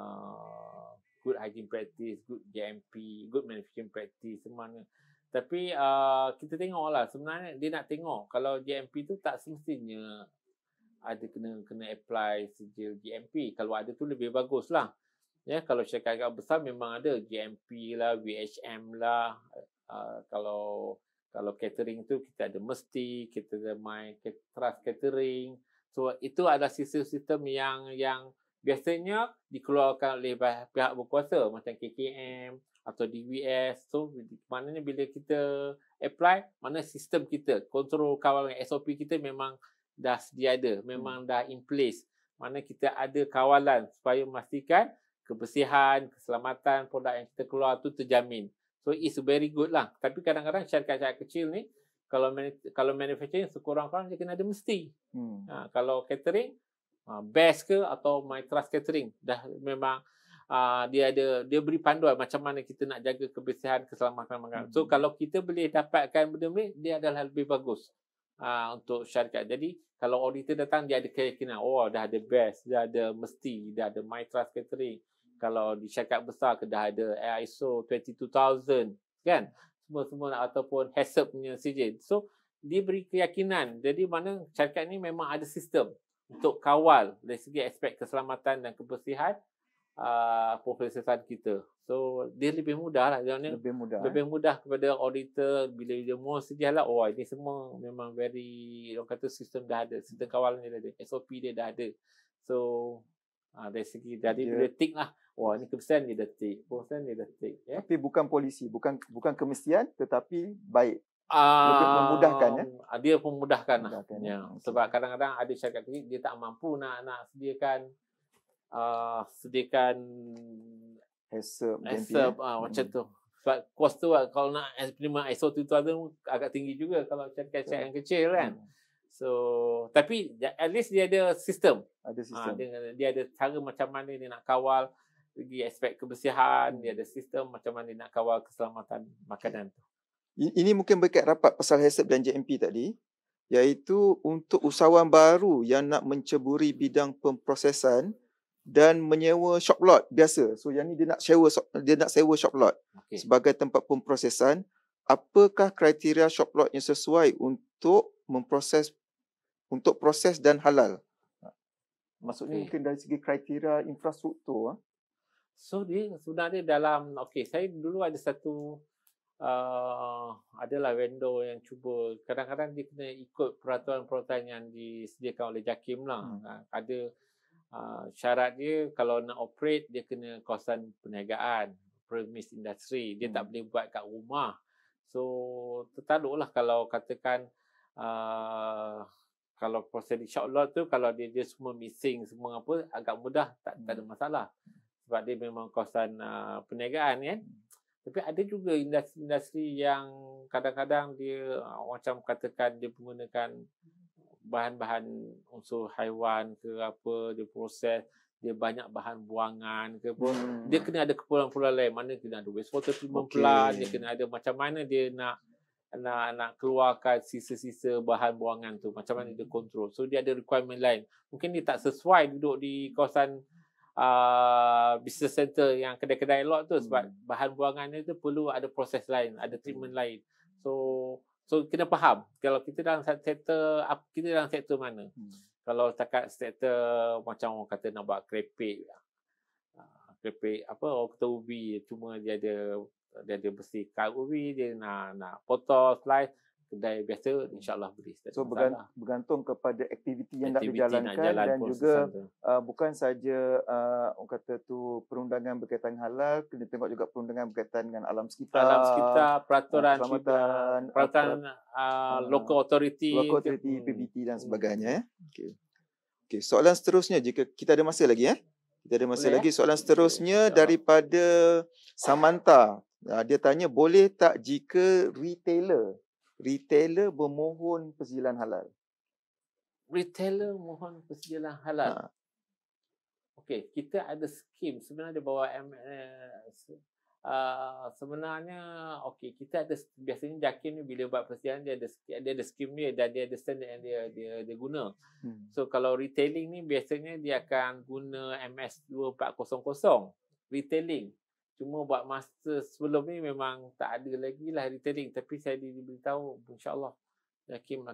Speaker 3: good hygiene practice, good JMP, good manufacturing practice semuanya. Tapi kita tengoklah sebenarnya dia nak tengok kalau JMP tu tak semestinya ada kena apply sijil JMP. Kalau ada tu lebih baguslah. Ya, kalau syarikat besar memang ada JMP lah, VHM lah. Kalau catering tu kita ada Mesti, kita ada My Trust Catering. So itu adalah sistem-sistem yang biasanya dikeluarkan oleh pihak berkuasa macam KKM atau DVS. So maknanya bila kita apply, mana sistem kita, kontrol kawalan SOP kita memang dah sedia ada, memang dah in place. Mana kita ada kawalan supaya memastikan kebersihan, keselamatan produk yang kita keluar tu terjamin. So it's very good lah. Tapi kadang-kadang syarikat-syarikat kecil ni kalau manufacturing sekurang-kurang dia kena ada Mesti. Kalau catering best ke atau My Trust Catering dah memang dia beri panduan macam mana kita nak jaga kebersihan, keselamatan makanan. So kalau kita boleh dapatkan benda ni, dia adalah lebih bagus untuk syarikat. Jadi kalau auditor datang dia ada keyakinan, dah ada best, dah ada Mesti, dah ada My Trust Catering. Kalau di syarikat besar dah ada ISO 22000 kan, semua ataupun HACCP punya sijil. So dia beri keyakinan. Jadi mana syarikat ni memang ada sistem untuk kawal dari segi aspek keselamatan dan kebersihan profesional kita. So dia lebih mudah lah. Lebih mudah kepada auditor bila dia mau sejalan. Ini semua memang very, orang kata sistem dah ada, sistem kawalan dia dah ada, SOP dia dah ada. So dari segi jadi bila tick lah, ini kebersihan dia dah tick, kebersihan dia dah tick.
Speaker 1: Tapi bukan polisi, bukan kemestian, tetapi baik. Lebih memudahkan, ya?
Speaker 3: Dia memudahkan lah.
Speaker 1: Memudahkan,
Speaker 3: Ya.
Speaker 1: okey.
Speaker 3: Sebab kadang-kadang ada syarikat kecil dia tak mampu nak sediakan
Speaker 1: HACCP,
Speaker 3: macam tu. Sebab kos tu kalau nak implement ISO 2000 agak tinggi juga kalau syarikat-syarikat yang kecil kan. So, tapi at least dia ada sistem.
Speaker 1: Ada sistem.
Speaker 3: Dia ada cara macam mana dia nak kawal segi aspek kebersihan, dia ada sistem macam mana dia nak kawal keselamatan makanan tu.
Speaker 1: Ini mungkin berkait rapat pasal HACCP dan JMP tadi, iaitu untuk usahawan baru yang nak menceburi bidang pemprosesan dan menyewa shop lot biasa. So yang ni dia nak sewa shop lot sebagai tempat pemprosesan. Apakah kriteria shop lot yang sesuai untuk proses dan halal? Maksudnya mungkin dari segi kriteria infrastruktur.
Speaker 3: So dia sebenarnya dalam saya dulu ada satu adalah vendor yang cuba, kadang-kadang dia kena ikut peraturan-peraturan yang disediakan oleh JAKIM lah. Ada syarat dia kalau nak operate dia kena kawasan perniagaan, premise industri, dia tak boleh buat kat rumah. So tertaluklah kalau katakan kalau proses di shop lot tu kalau dia semua missing semua apa agak mudah, tak ada masalah sebab dia memang kawasan perniagaan kan. Tapi ada juga industri-industri yang kadang-kadang dia macam katakan dia menggunakan bahan-bahan unsur haiwan ke apa, dia proses, dia banyak bahan buangan ke apa. Dia kena ada keperluan-keperluan lain. Mana kena ada wastewater treatment plant, dia kena ada macam mana dia nak keluarkan sisa-sisa bahan buangan tu, macam mana dia kontrol. So dia ada requirement lain. Mungkin dia tak sesuai duduk di kawasan business center yang kedai-kedai lot tu sebab bahan buangannya tu perlu ada proses lain, ada treatment lain. So kena faham kalau kita dalam sektor mana. Kalau setakat sektor macam orang kata nak buat kerepek apa orang kata ubi, cuma dia ada bersih kar ubi, dia nak potong slice, kedai biasa insyaAllah boleh.
Speaker 1: So bergantung kepada aktiviti yang nak dijalankan dan juga bukan saja orang kata tu perundangan berkaitan halal, kena tengok juga perundangan berkaitan dengan alam sekitar,
Speaker 3: peraturan local authority,
Speaker 1: PBT dan sebagainya. Okey, soalan seterusnya jika kita ada masa lagi Kita ada masa lagi. Soalan seterusnya daripada Samantha. Dia tanya, boleh tak jika retailer bermohon persediaan halal?
Speaker 3: Retailer mohon persediaan halal. Okey, kita ada skim sebenarnya bawa sebenarnya kita ada biasanya JAKIM ni bila buat persediaan dia ada skim dia dan dia ada standard yang dia guna. So kalau retailing ni biasanya dia akan guna MS 2400 retailing. Cuma buat masa sebelum ni memang tak ada lagi lah retailing, tapi saya diberitahu insya-Allah JAKIM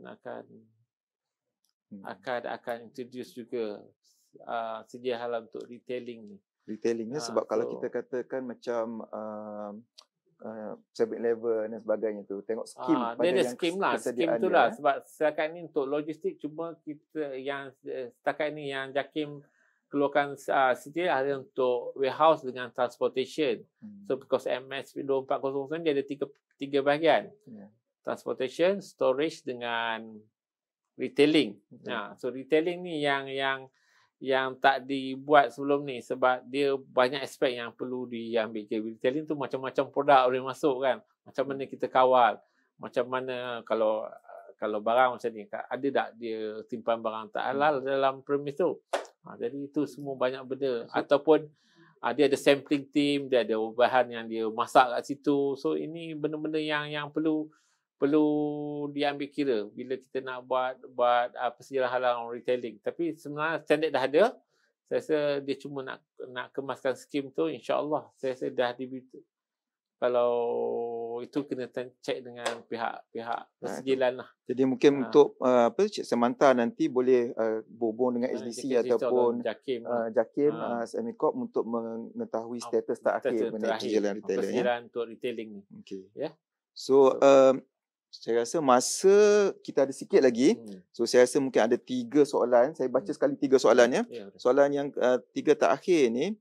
Speaker 3: akan introduce juga sedia halal untuk retailing ni.
Speaker 1: Retailingnya sebab kalau kita katakan macam 7-Eleven dan sebagainya tu, tengok skim
Speaker 3: dia ada skim lah, skim tu lah sebab setakat ni untuk logistik cuma kita yang setakat ni yang JAKIM keluarkan sedia ada untuk warehouse dengan transportation. So because MS 2400 dia ada tiga bahagian. Transportation, storage dengan retailing. So retailing ni yang tak dibuat sebelum ni sebab dia banyak aspek yang perlu diambil. Retailing tu macam-macam produk boleh masuk kan. Macam mana kita kawal, macam mana kalau barang macam ni ada tak dia simpan barang tak halal dalam premis tu. Jadi itu semua banyak benda. Ataupun dia ada sampling team, dia ada bahan yang dia masak kat situ. So ini benda-benda yang perlu diambil kira bila kita nak buat persediaan halal retailing. Tapi sebenarnya standard dah ada. Saya rasa dia cuma nak kemaskan skim tu, insya-Allah saya rasa dah diberitahu. Kalau itu kena check dengan pihak persediaan lah.
Speaker 1: Jadi mungkin untuk Cik Samantha nanti boleh berhubung dengan SDC ataupun JAKIM SME-Corp untuk mengetahui status terakhir mengenai persediaan retailer.
Speaker 3: Persediaan untuk retailing ni.
Speaker 1: Okey. So saya rasa masa kita ada sikit lagi. So saya rasa mungkin ada 3 soalan. Saya baca sekali 3 soalan ya. Soalan yang 3 terakhir ni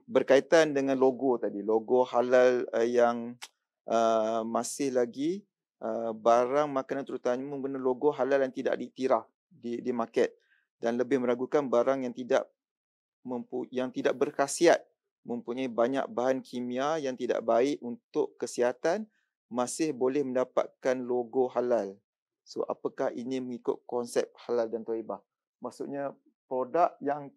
Speaker 1: berkaitan dengan logo tadi. Logo halal yang masih lagi barang makanan terutamanya guna logo halal yang tidak diiktiraf di market, dan lebih meragukan barang yang tidak berkhasiat, mempunyai banyak bahan kimia yang tidak baik untuk kesihatan, masih boleh mendapatkan logo halal. So, apakah ini mengikut konsep halal dan thayyibah? Maksudnya produk yang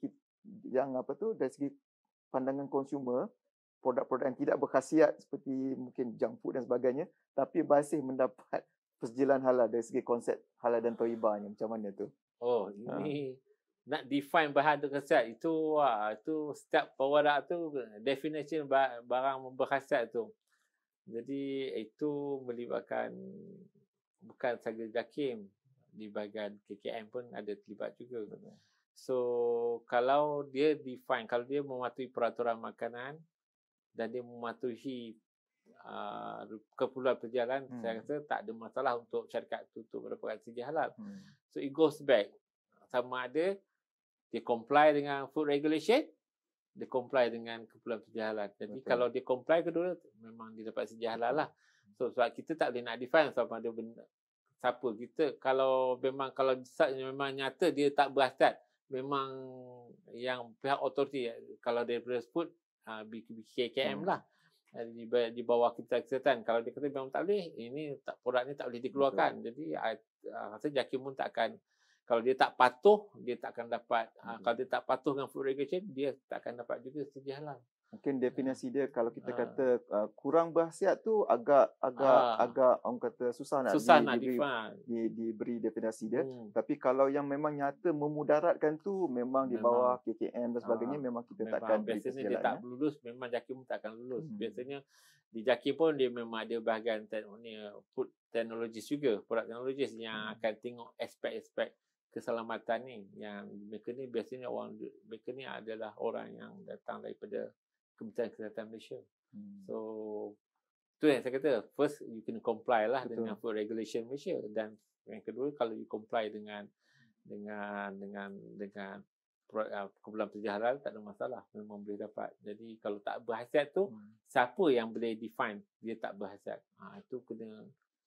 Speaker 1: dari segi pandangan konsumer, produk-produk yang tidak berkhasiat seperti mungkin junk food dan sebagainya, tapi masih mendapat persetujuan halal dari segi konsep halal dan thayyibah ni. Macam mana tu?
Speaker 3: Oh, ini nak define bahan berkhasiat itu setiap produk tu definition barang berkhasiat tu. Jadi itu melibatkan bukan sahaja JAKIM, di bahagian KKM pun ada terlibat juga. So kalau dia define, kalau dia mematuhi peraturan makanan dan dia mematuhi keperluan perjalanan, saya rasa tak ada masalah untuk syarikat itu untuk mendapatkan sijil halal. So it goes back, sama ada dia comply dengan food regulation, dia comply dengan keperluan sijil halal. Jadi kalau dia comply kedua, memang dia dapat sijil halal lah. So sebab kita tak boleh nak define sama ada benda siapa kita, kalau memang nyata dia tak berhasrat, memang yang pihak autoriti, kalau daripada food BKM lah, di bawah kita kesihatan, kalau dia kata memang tak boleh, produk ni tak boleh dikeluarkan. Jadi rasa JAKIM pun tak akan, kalau dia tak patuh, dia tak akan dapat, kalau dia tak patuh dengan food regulation, dia tak akan dapat juga sijil halal.
Speaker 1: Mungkin definisi dia kalau kita kata kurang berkhasiat tu agak orang kata susah nak diberi definisi dia. Tapi kalau yang memang nyata memudaratkan tu memang di bawah KKM dan sebagainya, memang kita takkan
Speaker 3: biasanya dia tak lulus, memang JAKIM pun tak akan lulus. Biasanya di JAKIM pun dia memang ada bahagian food technologist juga, produk teknologis yang akan tengok aspek-aspek keselamatan ni. Yang mereka ni biasanya mereka ni adalah orang yang datang daripada Kementerian Kesihatan Malaysia. So tu yang saya kata, first you kena comply lah dengan food regulation Malaysia, dan yang kedua kalau you comply dengan keperluan sijil halal, tak ada masalah, memang boleh dapat. Jadi kalau tak berkhasiat tu, siapa yang boleh define dia tak berkhasiat? Itu kena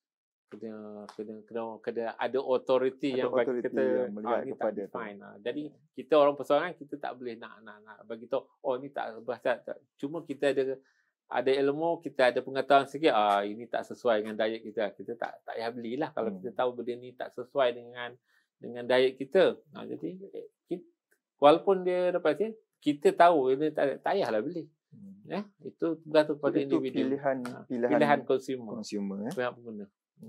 Speaker 3: ada authority yang bagi kita ni tak define. Jadi kita orang persoalan, kita tak boleh nak bagi tahu ni tak berkhasiat. Cuma kita ada ilmu, kita ada pengetahuan sikit, ini tak sesuai dengan diet kita, kita tak payah belilah kalau kita tahu benda ni tak sesuai dengan diet kita. Jadi walaupun dia dapat hasil, kita tahu ini tak payahlah beli. Itu bergantung pada individu, pilihan consumer pihak pengguna.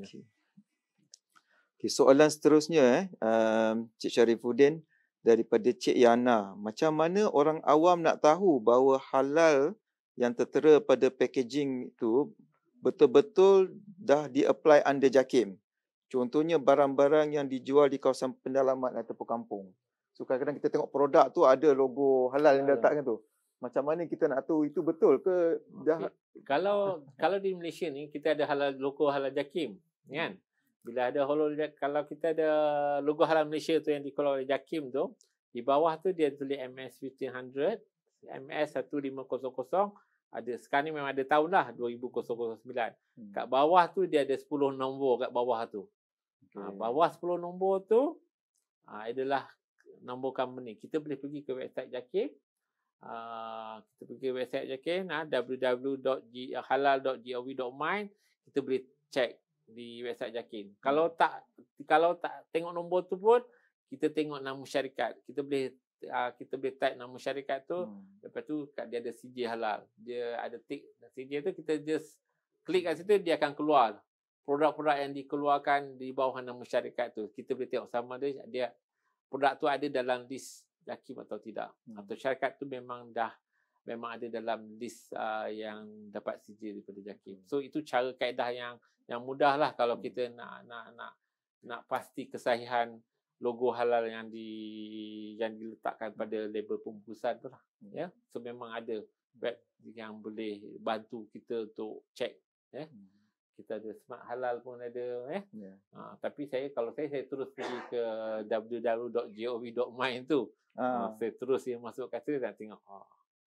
Speaker 1: Okay, soalan seterusnya Cik Syarifuddin daripada Cik Yana. Macam mana orang awam nak tahu bahawa halal yang tertera pada packaging itu betul-betul dah di-apply under JAKIM? Contohnya barang-barang yang dijual di kawasan pendalaman ataupun kampung. So kadang-kadang kita tengok produk tu ada logo halal yang letakkan tu. Macam mana kita nak tahu itu betul ke dah?
Speaker 3: Kalau di Malaysia ni kita ada logo halal JAKIM, kan? Bila ada kalau kita ada logo halal Malaysia tu yang dikeluarkan oleh JAKIM tu, di bawah tu dia tulis MS 1500, MS 1500, ada sekarang ni memang ada tahun lah 2009. Kat bawah tu dia ada 10 nombor kat bawah tu. Bawah 10 nombor tu adalah nombor company. Kita boleh pergi ke website JAKIM. Kita pergi ke website JAKIM, www.halal.gov.my. Kita boleh check di website JAKIM. Kalau tak tengok nombor tu pun, kita tengok nama syarikat. Kita boleh type nama syarikat tu. Lepas tu dia ada sijil halal, dia ada tick sijil tu, kita just klik kat situ, dia akan keluar produk-produk yang dikeluarkan di bawah nama syarikat tu. Kita boleh tengok sama dia produk tu ada dalam list JAKIM atau tidak. Atau syarikat tu memang ada dalam list yang dapat sijil daripada JAKIM. So itu cara kaedah yang mudah lah kalau kita nak pasti kesahihan logo halal yang diletakkan pada label pembungkusan tu lah. Ya. So memang ada web yang boleh bantu kita untuk check. Kita ada Smart Halal pun ada. Tapi kalau saya terus pergi ke www.gov.my tu. Saya terus masuk kat situ dan tengok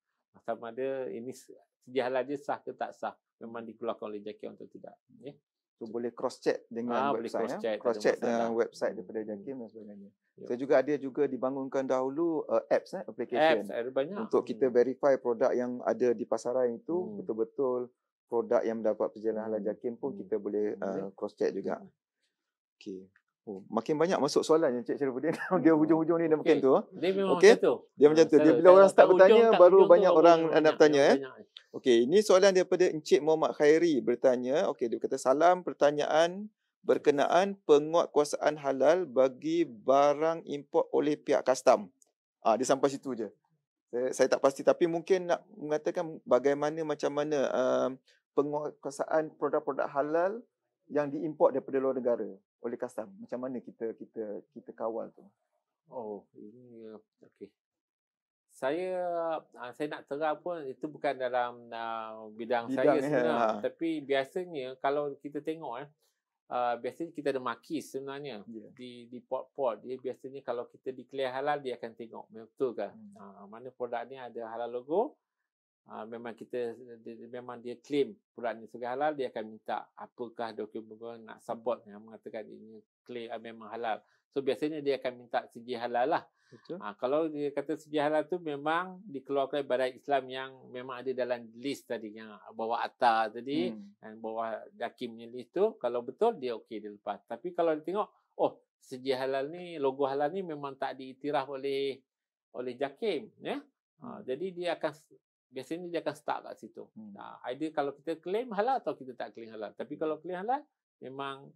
Speaker 3: sama ada ini sijil halal dia sah ke tak sah, memang dikeluarkan oleh JAKIM atau tidak.
Speaker 1: So boleh cross check dengan
Speaker 3: Boleh
Speaker 1: website,
Speaker 3: cross check, tak ada
Speaker 1: cross check
Speaker 3: masalah.
Speaker 1: dengan website daripada JAKIM dan sebagainya.
Speaker 3: Yup.
Speaker 1: Saya juga ada dibangunkan dahulu apps,
Speaker 3: Apps
Speaker 1: application
Speaker 3: ada banyak.
Speaker 1: untuk kita verify produk yang ada di pasaran itu betul-betul produk yang mendapat perjalanan halal JAKIM pun kita boleh cross check juga. Okey. Oh, makin banyak masuk soalan yang Encik Syarifuddin. Dia hujung-hujung ni dah makin tu.
Speaker 3: Dia memang
Speaker 1: Okey.
Speaker 3: macam tu.
Speaker 1: Dia macam tu. Dia bila orang start bertanya baru banyak orang nak bertanya
Speaker 3: Banyak.
Speaker 1: Okey, ini soalan daripada Encik Muhammad Khairi bertanya. Okey, dia kata salam, pertanyaan berkenaan penguatkuasaan halal bagi barang import oleh pihak custom. Dia sampai situ je. Saya tak pasti tapi mungkin nak mengatakan macam mana penguatkuasaan produk-produk halal yang diimport daripada luar negara oleh custom. Macam mana kita kawal tu?
Speaker 3: Oh, ini okey. Saya nak terang pun itu bukan dalam bidang saya sebenarnya. Tapi biasanya kalau kita tengok biasanya kita ada markis sebenarnya di port-port. Dia biasanya kalau kita declare halal dia akan tengok betul ke mana produk ni ada halal logo. Memang dia claim produk ni sebagai halal, dia akan minta apakah dokumen nak support yang mengatakan ini claim memang halal. So biasanya dia akan minta sijil halal lah.
Speaker 1: Betul.
Speaker 3: Kalau dia kata sijil halal tu memang dikeluarkan Badan Islam yang memang ada dalam list tadi yang bawah ATA tadi dan bawah JAKIM punya list tu, kalau betul dia okey dia lepas. Tapi kalau dia tengok sijil halal ni, logo halal ni memang tak diiktiraf oleh JAKIM ya. Jadi biasanya dia akan start kat situ. Either kalau kita claim halal atau kita tak claim halal. Tapi kalau claim halal memang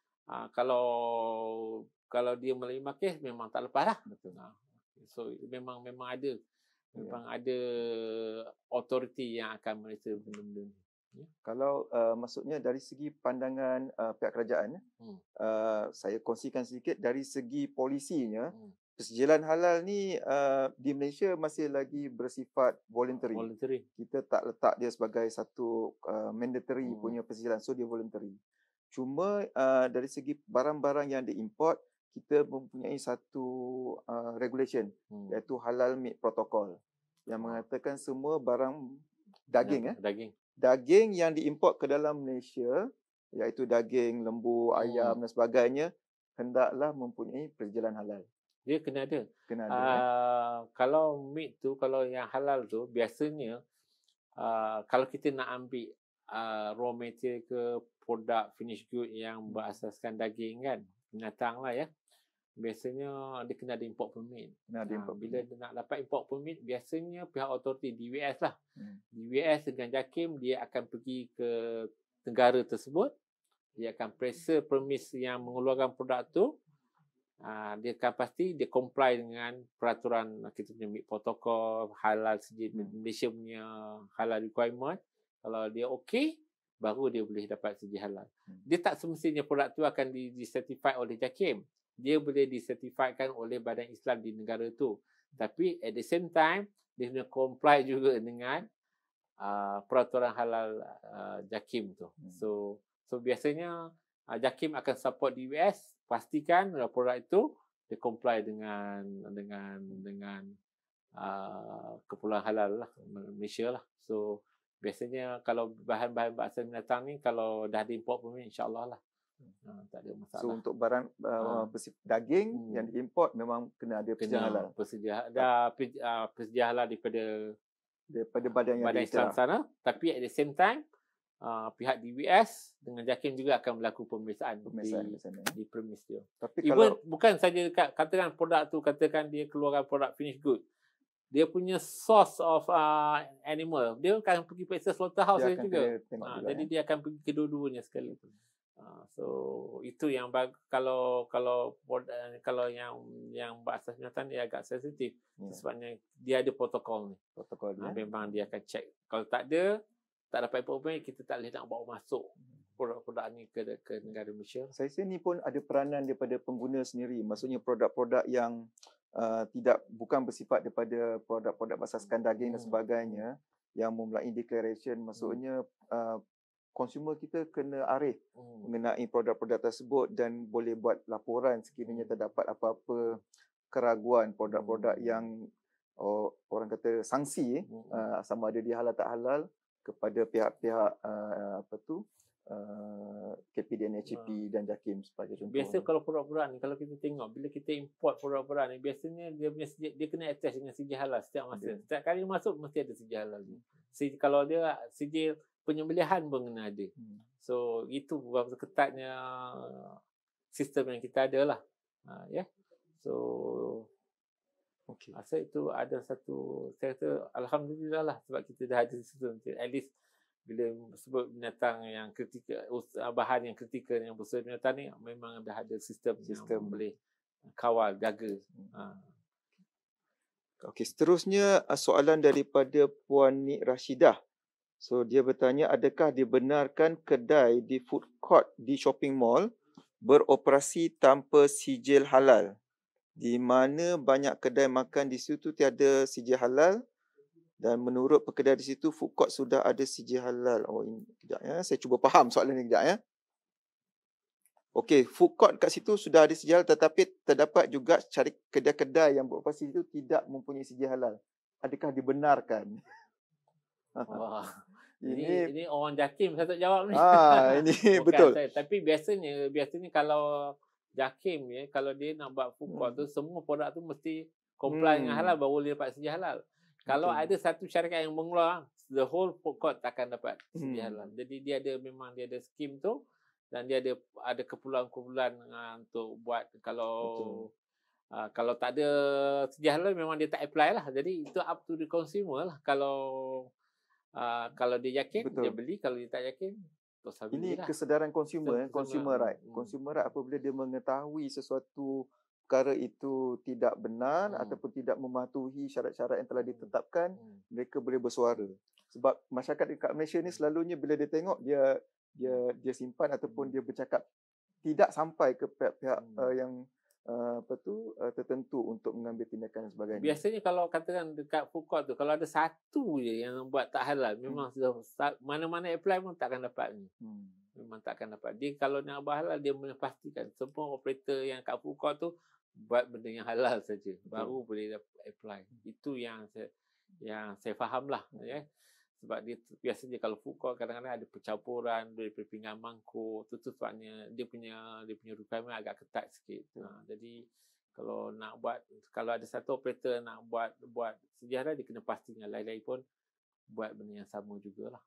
Speaker 3: kalau dia melalui markis memang tak lepas lah.
Speaker 1: Betul.
Speaker 3: So memang ada ada authority yang akan meriksa benda-benda ni.
Speaker 1: Kalau maksudnya dari segi pandangan pihak kerajaan, saya kongsikan sedikit dari segi polisinya, persejilan halal ni di Malaysia masih lagi bersifat voluntary. Kita tak letak dia sebagai satu mandatory punya persejilan, so dia voluntary. Cuma dari segi barang-barang yang diimport, kita mempunyai satu regulation iaitu Halal Meat Protocol yang mengatakan semua barang daging yang diimport ke dalam Malaysia iaitu daging lembu, ayam dan sebagainya hendaklah mempunyai persejilan halal.
Speaker 3: Dia kena ada. Kalau meat tu, kalau yang halal tu biasanya kalau kita nak ambil raw material ke produk finish good yang berasaskan daging kan, binatang lah ya. Biasanya dia kena ada import permit. Bila dia nak dapat import permit, biasanya pihak authority DWS lah. DWS dengan JAKIM dia akan pergi ke negara tersebut. Dia akan periksa permis yang mengeluarkan produk tu. Dia akan pasti dia comply dengan peraturan kita punya meat protocol, halal sijil Malaysia punya halal requirement. Kalau dia okey, baru dia boleh dapat sijil halal. Dia tak semestinya produk tu akan disertified oleh JAKIM. Dia boleh disertifiedkan oleh Badan Islam di negara tu. Tapi at the same time, dia kena comply juga dengan peraturan halal JAKIM tu. So biasanya JAKIM akan support DWS, pastikan produk itu dia comply dengan kepulauan halal lah Malaysia lah. So biasanya kalau bahan-bahan berasal binatang ni kalau dah ada import permit, insya-Allah lah. Tak ada masalah.
Speaker 1: So untuk barang daging yang diimport memang kena ada persedia halal. Persedia halal daripada badan
Speaker 3: Islam sana. Tapi at the same time pihak DWS dengan JAKIM juga akan melakukan pemeriksaan di premis dia.
Speaker 1: Tapi
Speaker 3: even bukan saja katakan produk tu, katakan dia keluarkan produk finish good, dia punya source of animal, dia akan pergi periksa slaughterhouse dia juga. Jadi dia akan pergi kedua-duanya sekali. So itu yang kalau yang berasas binatang dia agak sensitif. Sebabnya dia ada protokol ni. Memang dia akan check. Kalau tak ada, tak dapat import, kita tak boleh nak bawa masuk produk-produk ni ke negara Malaysia.
Speaker 1: Saya rasa ni pun ada peranan daripada pengguna sendiri. Maksudnya produk-produk yang bukan bersifat daripada produk-produk berasaskan daging dan sebagainya yang memulai declaration. Maksudnya consumer kita kena arif mengenai produk-produk tersebut dan boleh buat laporan sekiranya terdapat apa-apa keraguan produk-produk yang orang kata sanksi sama ada dia halal tak halal kepada pihak-pihak KPDN HCP dan JAKIM sebagai contoh.
Speaker 3: Biasa kalau produk-produk ni, kalau kita tengok, bila kita import produk-produk ni, biasanya dia kena attach dengan sijil halal setiap masa. Setiap kali masuk mesti ada sijil halal ni. Kalau dia sijil penyembelihan pun kena ada. So itu berapa ketatnya sistem yang kita ada lah. So rasa itu ada satu, saya kata alhamdulillah lah, sebab kita dah ada sistem. At least bila sebut binatang yang kritikal, bahan yang kritikal yang besar binatang ni, memang dah ada sistem yang boleh kawal, jaga.
Speaker 1: Okey, seterusnya soalan daripada Puan Nik Rashidah. So dia bertanya, adakah dibenarkan kedai di food court di shopping mall beroperasi tanpa sijil halal? Di mana banyak kedai makan di situ tiada sijil halal, dan menurut pekedai di situ food court sudah ada sijil halal. Ini kejap ya, saya cuba faham soalan ni kejap ya. Okey, food court kat situ sudah ada sijil halal, tetapi terdapat juga cari kedai-kedai yang beroperasi itu tidak mempunyai sijil halal. Adakah dibenarkan?
Speaker 3: Wah. Ini orang JAKIM saya tak jawab ni.
Speaker 1: Ini betul.
Speaker 3: Saya. Tapi biasanya kalau JAKIM kalau dia nak buat food court tu, semua produk tu mesti comply dengan halal baru boleh dapat sijil halal. Kalau ada satu syarikat yang mengeluar, the whole food court takkan dapat sijil halal. Jadi dia ada skim tu, dan dia ada keperluan-keperluan untuk buat. Kalau tak ada sijil halal, memang dia tak apply lah. Jadi itu up to the consumer lah. Kalau dia yakin, dia beli. Kalau dia tak yakin,
Speaker 1: ini kesedaran consumer right. Consumer right apabila dia mengetahui sesuatu perkara itu tidak benar ataupun tidak mematuhi syarat-syarat yang telah ditetapkan, mereka boleh bersuara. Sebab masyarakat dekat Malaysia ni selalunya bila dia tengok, dia simpan ataupun dia bercakap tidak sampai ke pihak-pihak yang tertentu untuk mengambil tindakan dan sebagainya.
Speaker 3: Biasanya kalau katakan dekat food court tu, kalau ada satu je yang buat tak halal, memang mana-mana apply pun takkan dapat ni. Memang takkan dapat. Dia kalau nak buat halal, dia memastikan semua operator yang kat food court tu buat benda yang halal saja, baru boleh apply. Itu yang saya faham lah. Sebab dia biasanya kalau food court kadang-kadang ada percampuran daripada pinggan mangkuk, tu sebabnya dia punya requirement agak ketat sikit. Jadi kalau ada satu operator nak buat sejarah, dia kena pastikan lain-lain pun buat benda yang sama jugalah.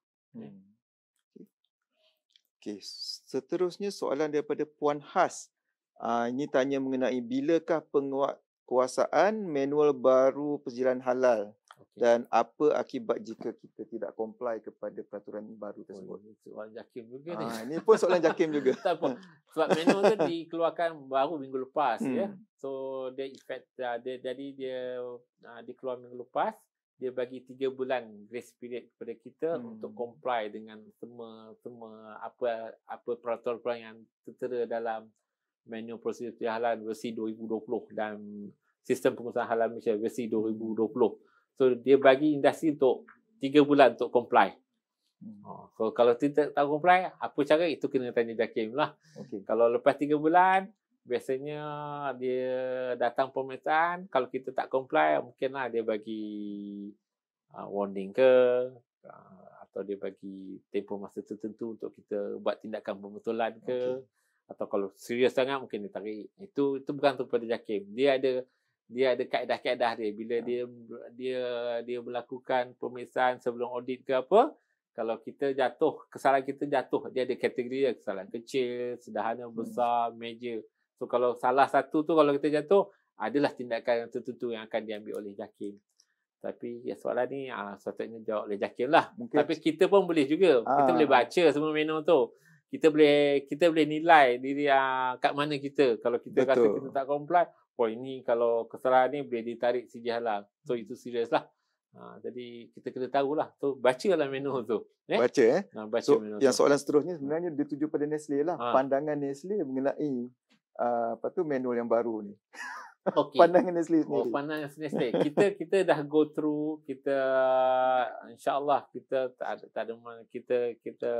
Speaker 1: Okey, seterusnya soalan daripada Puan Has. Ini tanya mengenai bilakah penguatkuasaan manual baru pensijilan halal. Dan apa akibat jika kita tidak comply kepada peraturan baru tersebut?
Speaker 3: Soalan JAKIM juga ni.
Speaker 1: Ini pun soalan JAKIM juga.
Speaker 3: Tak apa. Sebab manual tu dikeluarkan baru minggu lepas. So dia jadi dia dikeluar minggu lepas. Dia bagi 3 bulan grace period kepada kita untuk comply dengan semua apa peraturan yang tertera dalam manual prosedur halal versi 2020 dan sistem pengusahaan halal Malaysia versi 2020. So dia bagi industri untuk 3 bulan untuk comply. So kalau tidak tahu comply, apa cara, itu kena tanya JAKIM lah. Kalau lepas 3 bulan, biasanya dia datang pemeriksaan. Kalau kita tak comply, mungkinlah dia bagi warning ke, atau dia bagi tempoh masa tertentu untuk kita buat tindakan pembetulan ke. Atau kalau serius sangat, mungkin dia tarik. Itu bukan kepada JAKIM. Dia ada kaedah-kaedah dia. Bila dia melakukan pemeriksaan sebelum audit ke apa, kalau kita kesalahan kita jatuh, dia ada kategori dia, kesalahan kecil, sederhana, besar, major. So kalau salah satu tu, kalau kita jatuh, adalah tindakan yang tertentu yang akan diambil oleh JAKIM. Tapi soalan ni sepatutnya jawab oleh JAKIM lah. Tapi kita pun boleh juga. Kita boleh baca semua manual tu. Kita boleh nilai diri kat mana kita. Kalau kita rasa kita tak comply, ini kalau kesalahan ni boleh ditarik sijil halal. So itu serius lah. Jadi kita kena tahulah. So bacalah manual tu.
Speaker 1: Baca
Speaker 3: baca
Speaker 1: so
Speaker 3: manual
Speaker 1: yang
Speaker 3: tu.
Speaker 1: Soalan seterusnya sebenarnya dituju pada Nestle lah. Pandangan Nestle mengenai manual yang baru ni. Pandangan Nestle sendiri.
Speaker 3: Pandangan Nestle. Kita dah go through, insya-Allah kita tak ada kita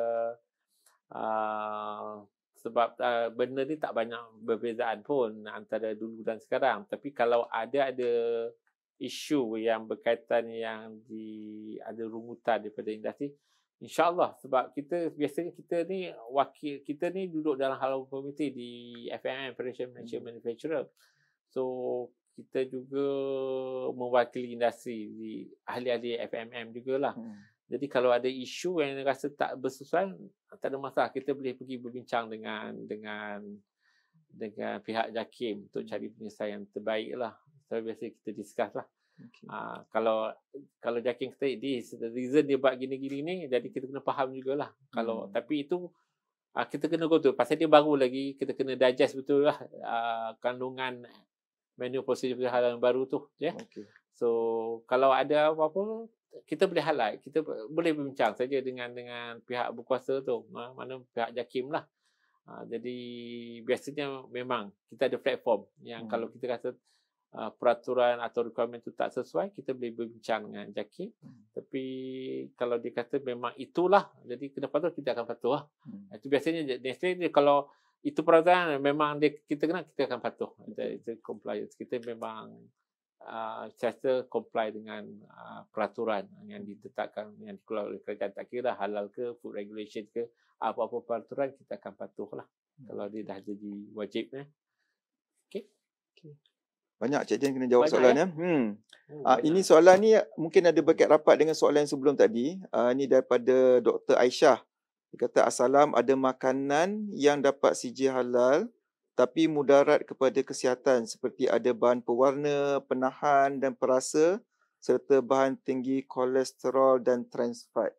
Speaker 3: sebab benda ni tak banyak perbezaan pun antara dulu dan sekarang. Tapi kalau ada isu yang berkaitan yang ada rungutan daripada industri, InsyaAllah, sebab biasanya kita ni kita ni duduk dalam halal komite di FMM, Federation Malaysia Manufacturer. So kita juga mewakili industri di ahli-ahli FMM jugalah. Jadi kalau ada isu yang rasa tak bersesuaian, tak ada masalah, kita boleh pergi berbincang dengan pihak JAKIM untuk cari penyelesaian terbaik lah. So biasa kita discuss lah. Okay. Kalau JAKIM kata the reason dia buat gini-gini ni, jadi kita kena faham jugalah. Tapi itu kita kena go tu, pasal dia baru lagi, kita kena digest betul lah kandungan menu prosedur halal baru tu, ya. Okay. So kalau ada apa-apa, kita boleh highlight, kita boleh berbincang saja dengan pihak berkuasa tu, mana pihak JAKIM lah. Jadi biasanya memang kita ada platform yang kalau kita rasa peraturan atau requirement tu tak sesuai, kita boleh berbincang dengan JAKIM. Tapi kalau dia kata memang itulah, jadi kena patuh, kita akan patuh lah. Itu biasanya kalau itu peraturan memang kita akan patuh. Itu compliance. Kita memang secara comply dengan peraturan yang ditetapkan, yang dikeluarkan oleh kerajaan. Tak kira halal ke, food regulation ke, apa-apa peraturan kita akan patuh lah. Kalau dia dah jadi wajib. Okay.
Speaker 4: Banyak Cik Jen kena jawab soalan ya. Ini soalan ni mungkin ada berkait rapat dengan soalan yang sebelum tadi. Ini daripada Dr. Aisyah. Dia kata, Assalam, ada makanan yang dapat CJ halal tapi mudarat kepada kesihatan seperti ada bahan pewarna, penahan dan perasa serta bahan tinggi kolesterol dan trans fat.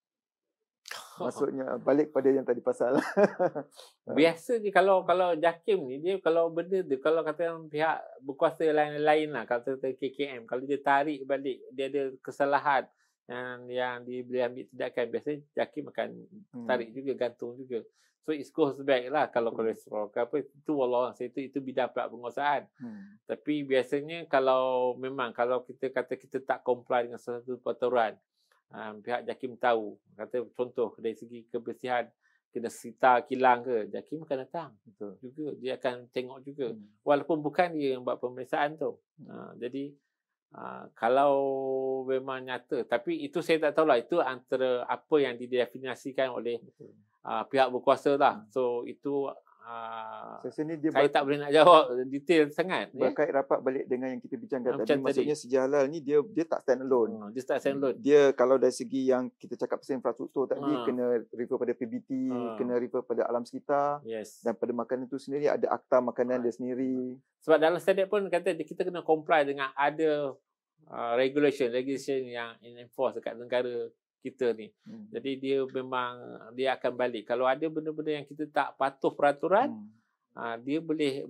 Speaker 4: Maksudnya balik pada yang tadi pasal.
Speaker 3: Biasanya kalau JAKIM ni, dia kalau benda tu, kalau kata pihak berkuasa lain-lain lah, kata KKM, kalau dia tarik balik, dia ada kesalahan yang dia boleh ambil tindakan, biasanya JAKIM akan tarik juga, gantung juga. So it goes back lah. Kalau kolesterol ke apa, itu wallah itu bidang pihak penguasaan. Tapi biasanya kalau kita kata kita tak comply dengan sesuatu peraturan, pihak JAKIM tahu, kata contoh dari segi kebersihan kena sita kilang ke, JAKIM akan datang. Betul. Juga dia akan tengok juga, walaupun bukan dia yang buat pemeriksaan tu. Jadi kalau memang nyata, tapi itu saya tak tahulah, itu antara apa yang didefinisikan oleh pihak berkuasa lah. So itu saya tak boleh nak jawab detail sangat.
Speaker 4: Berkait rapat balik dengan yang kita bincangkan tadi. Maksudnya CJ halal ni dia tak stand alone.
Speaker 3: Dia tak stand alone.
Speaker 4: Dia kalau dari segi yang kita cakap pasal infrastruktur tadi, kena refer pada PBT, kena refer pada alam sekitar, dan pada makanan itu sendiri ada akta makanan dia sendiri.
Speaker 3: Sebab dalam standard pun kata kita kena comply dengan ada regulation yang enforce dekat negara kita ni. Jadi dia akan balik. Kalau ada benda-benda yang kita tak patuh peraturan, dia boleh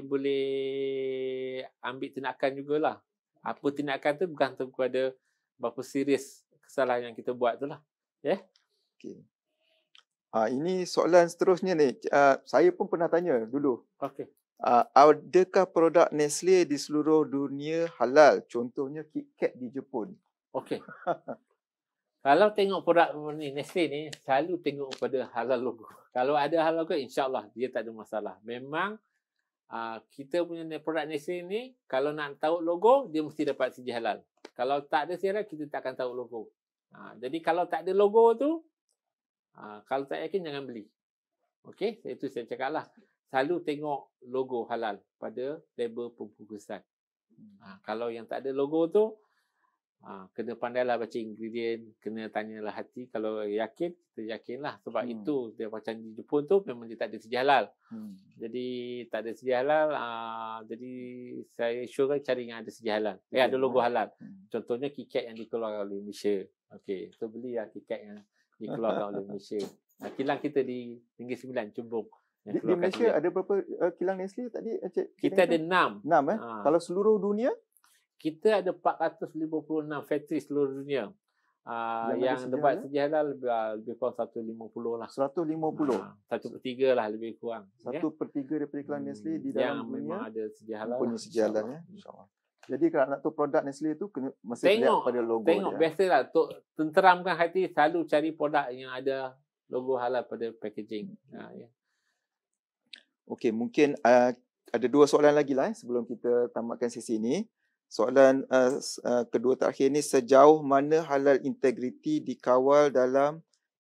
Speaker 3: ambil tindakan jugalah. Apa tindakan tu bergantung kepada berapa serius kesalahan yang kita buat tu lah. Ya.
Speaker 4: Okay. Ini soalan seterusnya ni. Saya pun pernah tanya dulu.
Speaker 3: Okay.
Speaker 4: Adakah produk Nestle di seluruh dunia halal? Contohnya KitKat di Jepun.
Speaker 3: Okey. Kalau tengok produk ni Nestle ni, selalu tengok pada halal logo. Kalau ada halal logo, insya-Allah dia tak ada masalah. Memang kita punya produk Nestle ni, kalau nak tahu logo, dia mesti dapat CJ halal. Kalau tak ada CJ halal, kita tak akan tahu logo. Jadi kalau tak ada logo tu, kalau tak yakin jangan beli. Okey, itu saya cakap lah. Selalu tengok logo halal pada label pembungkusan. Kalau yang tak ada logo tu, kena pandailah baca ingredient, kena tanyalah hati. Kalau yakin, kita yakinlah. Sebab itu dia macam di Jepun tu memang dia tak ada CJ halal. Jadi tak ada CJ halal, jadi saya syorkan cari yang ada CJ halal. Ada logo halal. Contohnya KitKat yang dikeluarkan oleh Malaysia. Okey, so belilah KitKat yang dikeluarkan oleh Malaysia. Kilang kita di Negeri Sembilan, Cumbung.
Speaker 4: Di Malaysia ada berapa kilang Nestle tadi?
Speaker 3: Kita ada 6.
Speaker 4: 6 Kalau seluruh dunia?
Speaker 3: Kita ada 456 factory seluruh dunia. Yang dapat CJ halal lebih kurang 150 lah.
Speaker 4: 150?
Speaker 3: 1/3 lah lebih kurang.
Speaker 4: 1/3 daripada kilang Nestle di dalam dunia
Speaker 3: memang ada CJ halal.
Speaker 4: Punya CJ halal ya. InsyaAllah. Jadi kalau nak tahu produk Nestle tu kena mesti lihat pada logo dia.
Speaker 3: Tengok biasalah untuk tenteramkan hati, selalu cari produk yang ada logo halal pada packaging. Ya.
Speaker 4: Okey, mungkin ada 2 soalan lagi lah sebelum kita tamatkan sesi ini. Soalan kedua terakhir ni, sejauh mana halal integriti dikawal dalam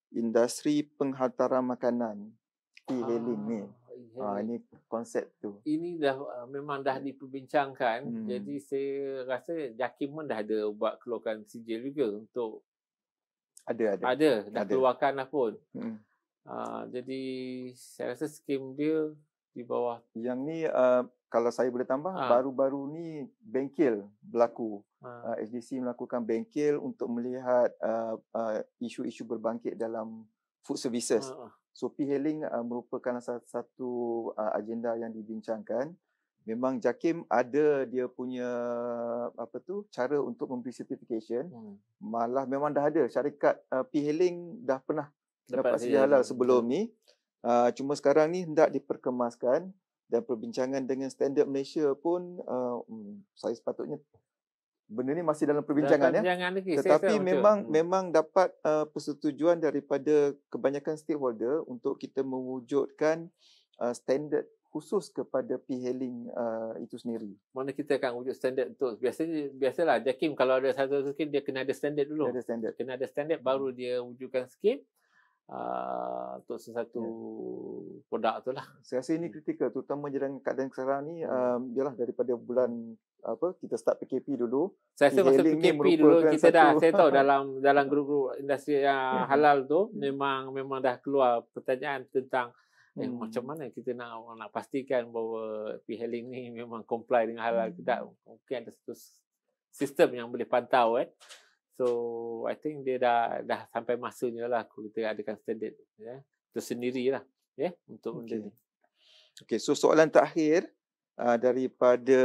Speaker 4: industri penghantaran makanan. E-hailing ni. Ini konsep tu.
Speaker 3: Ini dah memang dah diperbincangkan. Jadi saya rasa JAKIM pun dah ada buat keluarkan sijil juga untuk dah keluarkan lah pun. Jadi saya rasa skim dia di bawah.
Speaker 4: Yang ni kalau saya boleh tambah, baru-baru ni bengkel berlaku. SDC melakukan bengkel untuk melihat isu-isu berbangkit dalam food services. So e-hailing merupakan salah satu agenda yang dibincangkan. Memang JAKIM ada dia punya cara untuk memberi certification. Malah memang dah ada syarikat e-hailing dah pernah dapat sijil halal sebelum ni. Cuma sekarang ni hendak diperkemaskan, dan perbincangan dengan Standard Malaysia pun saya sepatutnya benda ni masih dalam perbincangan ya. Tetapi memang dapat persetujuan daripada kebanyakan stakeholder untuk kita mewujudkan standard khusus kepada e-hailing itu sendiri.
Speaker 3: Mana kita akan wujud standard untuk biasalah JAKIM kalau ada satu skim dia kena ada standard dulu. Kena ada standard baru dia wujudkan skim untuk sesuatu produk tu lah.
Speaker 4: Saya rasa ini kritikal, terutama dalam keadaan sekarang ni. Ialah daripada bulan kita start PKP dulu.
Speaker 3: Saya rasa masa PKP dulu kita saya tahu dalam grup-grup industri yang halal tu memang dah keluar pertanyaan tentang macam mana kita nak pastikan bahawa e-hailing ni memang comply dengan halal tidak. Mungkin ada satu sistem yang boleh pantau So I think dia dah sampai masanya lah kita adakan standard tersendiri lah untuk benda ni.
Speaker 4: Okay, so soalan terakhir daripada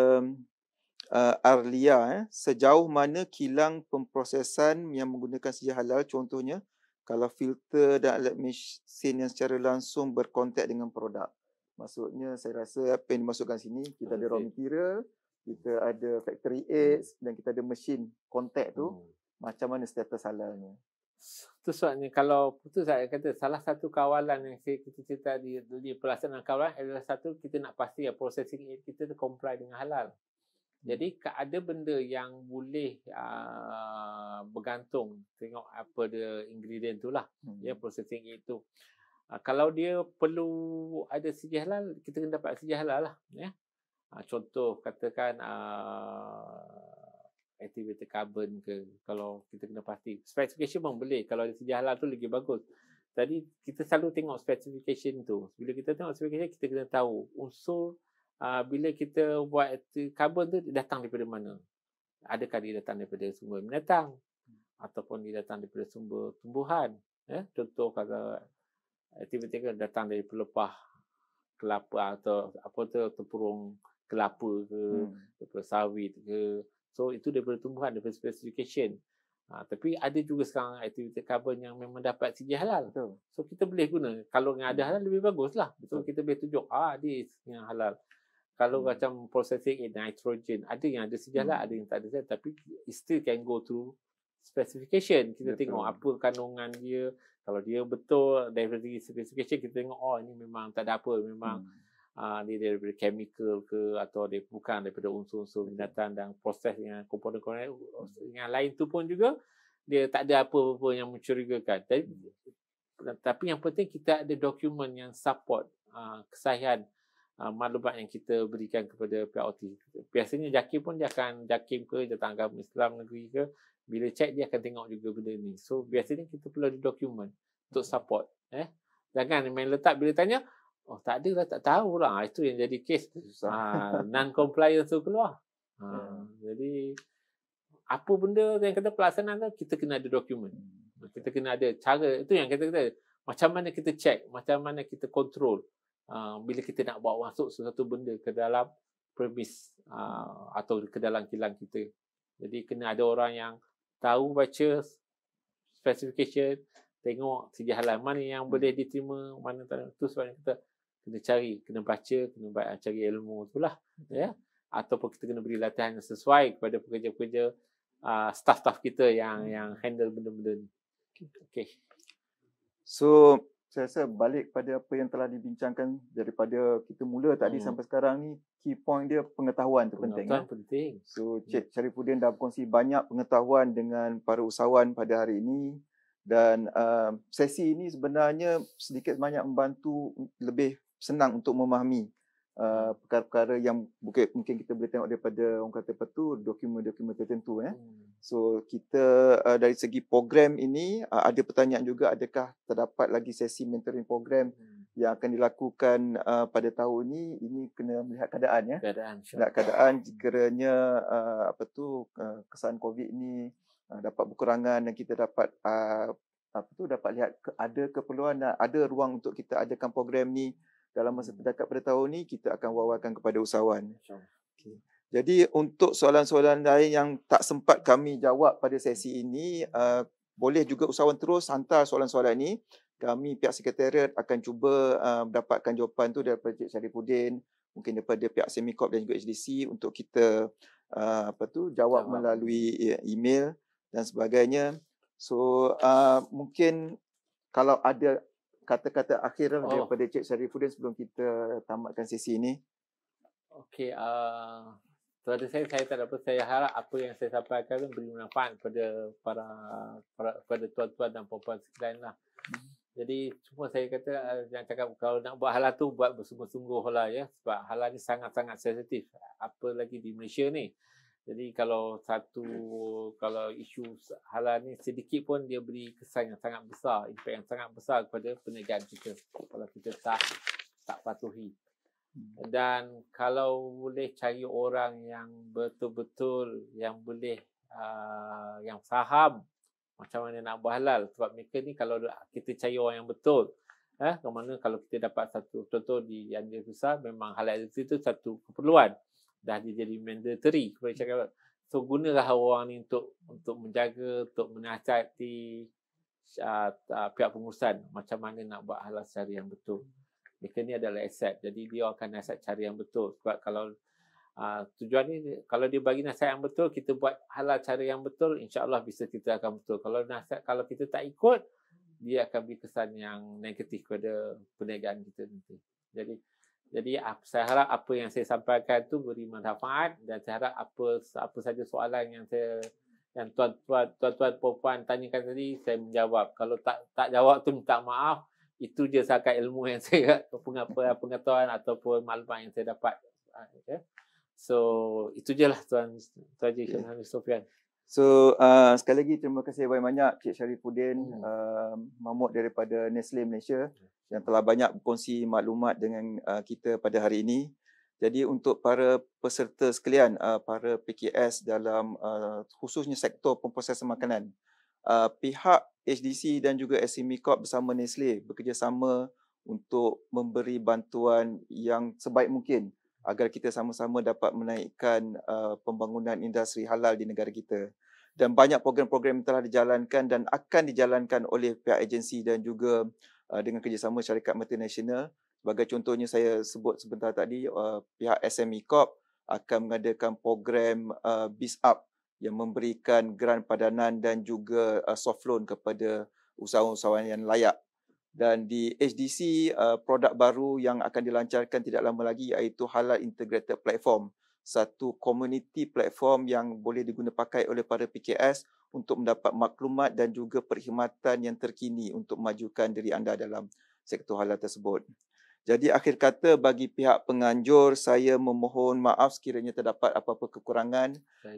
Speaker 4: Arlia, sejauh mana kilang pemprosesan yang menggunakan sijil halal, contohnya kalau filter dan alat mesin yang secara langsung berkontak dengan produk. Maksudnya saya rasa apa yang dimasukkan sini, kita ada raw material, kita ada factory aids dan kita ada mesin kontak tu. Macam mana status halalnya?
Speaker 3: Itu soalnya kalau itu saya kata salah satu kawalan yang kita cerita di pelaksanaan kawalan adalah satu, kita nak pasti processing aid kita tu comply dengan halal. Jadi ada benda yang boleh bergantung tengok apa dia ingredient tu lah. Processing aid tu. Kalau dia perlu ada sijil halal, kita kena dapat sijil halal lah. Contoh katakan activated carbon ke, kalau kita kena pasti specification pun boleh, kalau ada sijil halal tu lagi bagus. Tadi kita selalu tengok specification tu. Bila kita tengok specification, kita kena tahu unsur bila kita buat carbon tu datang daripada mana. Adakah dia datang daripada sumber binatang ataupun dia datang daripada sumber tumbuhan. Contoh kalau activity kan datang dari pelepah kelapa atau apa tu, tempurung kelapa ke, daripada sawit ke. So itu daripada tumbuhan, daripada specification. Tapi ada juga sekarang aktiviti carbon yang memang dapat sijil halal. So kita boleh guna. Kalau yang ada halal lebih bagus lah. So kita boleh tunjuk this yang halal. Kalau macam processing nitrogen, ada yang ada sijil halal, ada yang tak ada. Tapi it still can go through specification. Kita tengok apa kandungan dia. Kalau dia betul dari specification, kita tengok ini memang tak ada apa. Memang dia daripada chemical ke, atau dia bukan daripada unsur-unsur binatang, dan proses dengan komponen-komponen yang lain tu pun juga dia tak ada apa-apa yang mencurigakan. Tapi yang penting kita ada dokumen yang support kesahihan maklumat yang kita berikan kepada pihak OT. Biasanya JAKIM pun dia akan JAKIM ke Jabatan Agama Islam Negeri ke, bila check dia akan tengok juga benda ni. So biasanya kita perlu ada dokumen untuk support. Jangan main letak bila tanya tak ada lah, tak tahu lah. Itu yang jadi kes. Non-compliance tu keluar. Jadi apa benda yang kata pelaksanaan tu, kita kena ada dokumen. Kita kena ada cara. Itu yang kita kata. Macam mana kita check, macam mana kita control bila kita nak bawa masuk sesuatu benda ke dalam premis atau ke dalam kilang kita. Jadi kena ada orang yang tahu baca specification, tengok sijil halal mana yang boleh diterima, mana tak. Itu sebabnya kita kena cari, kena baca, kena cari ilmu tu lah. Ataupun kita kena beri latihan yang sesuai kepada pekerja-pekerja, staff-staff kita yang handle benda-benda ni. Okay.
Speaker 4: So saya rasa balik pada apa yang telah dibincangkan daripada kita mula tadi sampai sekarang ni, key point dia pengetahuan tu penting.
Speaker 3: Penting.
Speaker 4: So Cik Syarifuddin dah berkongsi banyak pengetahuan dengan para usahawan pada hari ini. Dan sesi ini sebenarnya sedikit banyak membantu lebih senang untuk memahami perkara-perkara yang mungkin kita boleh tengok daripada orang kata apa tu dokumen-dokumen tertentu. So kita dari segi program ini ada pertanyaan juga, adakah terdapat lagi sesi mentoring program yang akan dilakukan pada tahun ini kena melihat keadaan keadaan sekiranya kesan COVID ni dapat berkurangan dan kita dapat dapat lihat ada keperluan dan ada ruang untuk kita adakan program ni dalam masa terdekat pada tahun ni, kita akan wawarkan kepada usahawan. Okay. Jadi untuk soalan-soalan lain yang tak sempat kami jawab pada sesi ini, boleh juga usahawan terus hantar soalan-soalan ini. Kami pihak sekretariat akan cuba mendapatkan jawapan tu daripada Cik Syarifuddin, mungkin daripada pihak Semicorp dan juga HDC untuk kita jawab melalui email dan sebagainya. So mungkin kalau ada kata-kata akhir daripada Cik Syarifuddin sebelum kita tamatkan sesi ini.
Speaker 3: Okey, pada saya tak ada apa. Saya harap apa yang saya sampaikan beri manfaat kepada pada tuan-tuan dan puan-puan sekalian lah. Jadi cuma saya kata yang cakap kalau nak buat halal tu buat bersungguh-sungguh lah ya, sebab halal ni sangat-sangat sensitif, apa lagi di Malaysia ni. Jadi kalau isu halal ni sedikit pun dia beri kesan yang sangat besar, impak yang sangat besar kepada perniagaan kita kalau kita tak patuhi. Dan kalau boleh cari orang yang betul-betul yang boleh yang faham macam mana nak buat halal, sebab mereka ni kalau kita cari orang yang betul, kemana kalau kita dapat satu contoh di yang dia besar, memang halal itu satu keperluan. Dah dia jadi mandatory kepada syarikat. So gunalah orang ni untuk menjaga, untuk menasihati pihak pengurusan macam mana nak buat halal secara yang betul. Mereka ni adalah aset, jadi dia akan nasihat cara yang betul. Sebab kalau tujuan ni, kalau dia bagi nasihat yang betul, kita buat halal cara yang betul, insya-Allah bisa kita akan betul. Kalau kita tak ikut, dia akan beri kesan yang negatif kepada perniagaan kita nanti. Jadi saya harap apa yang saya sampaikan tu beri manfaat, dan saya harap apa saja soalan yang tuan-tuan puan tanyakan tadi saya menjawab. Kalau tak jawab tu minta maaf. Itu je sahaja ilmu yang saya pengetahuan ataupun maklumat yang saya dapat. Okay. So itu je lah Tuan Haji Sofian.
Speaker 4: So sekali lagi terima kasih banyak Cik Syarifuddin Mahmud daripada Nestle Malaysia yang telah banyak berkongsi maklumat dengan kita pada hari ini. Jadi untuk para peserta sekalian, para PKS dalam khususnya sektor pemprosesan makanan, pihak HDC dan juga Semicorp bersama Nestle bekerjasama untuk memberi bantuan yang sebaik mungkin agar kita sama-sama dapat menaikkan pembangunan industri halal di negara kita. Dan banyak program-program yang telah dijalankan dan akan dijalankan oleh pihak agensi dan juga dengan kerjasama syarikat multinasional. Sebagai contohnya saya sebut sebentar tadi, pihak Semicorp akan mengadakan program BizUp yang memberikan grant padanan dan juga soft loan kepada usahawan-usahawan yang layak. Dan di HDC, produk baru yang akan dilancarkan tidak lama lagi iaitu Halal Integrated Platform, satu community platform yang boleh digunapakai oleh para PKS untuk mendapat maklumat dan juga perkhidmatan yang terkini untuk memajukan diri anda dalam sektor halal tersebut. Jadi akhir kata bagi pihak penganjur, saya memohon maaf sekiranya terdapat apa-apa kekurangan.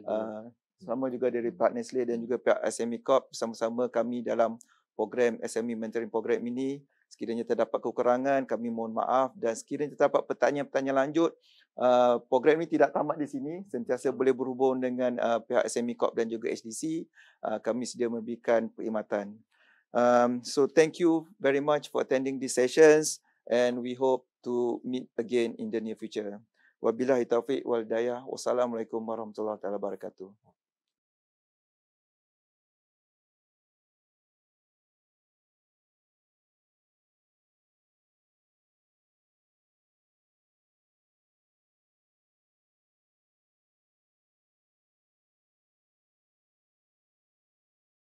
Speaker 4: Sama juga dari pihak Nestle dan juga pihak Semicorp, bersama-sama kami dalam program SME Mentoring Program ini. Sekiranya terdapat kekurangan, kami mohon maaf, dan sekiranya terdapat pertanyaan-pertanyaan lanjut, program ini tidak tamat di sini, sentiasa boleh berhubung dengan pihak Semicorp dan juga HDC. Kami sedia memberikan perkhidmatan. So thank you very much for attending these sessions, and we hope to meet again in the near future. Wabillahi taufiq wal hidayah. Wassalamualaikum warahmatullahi wabarakatuh.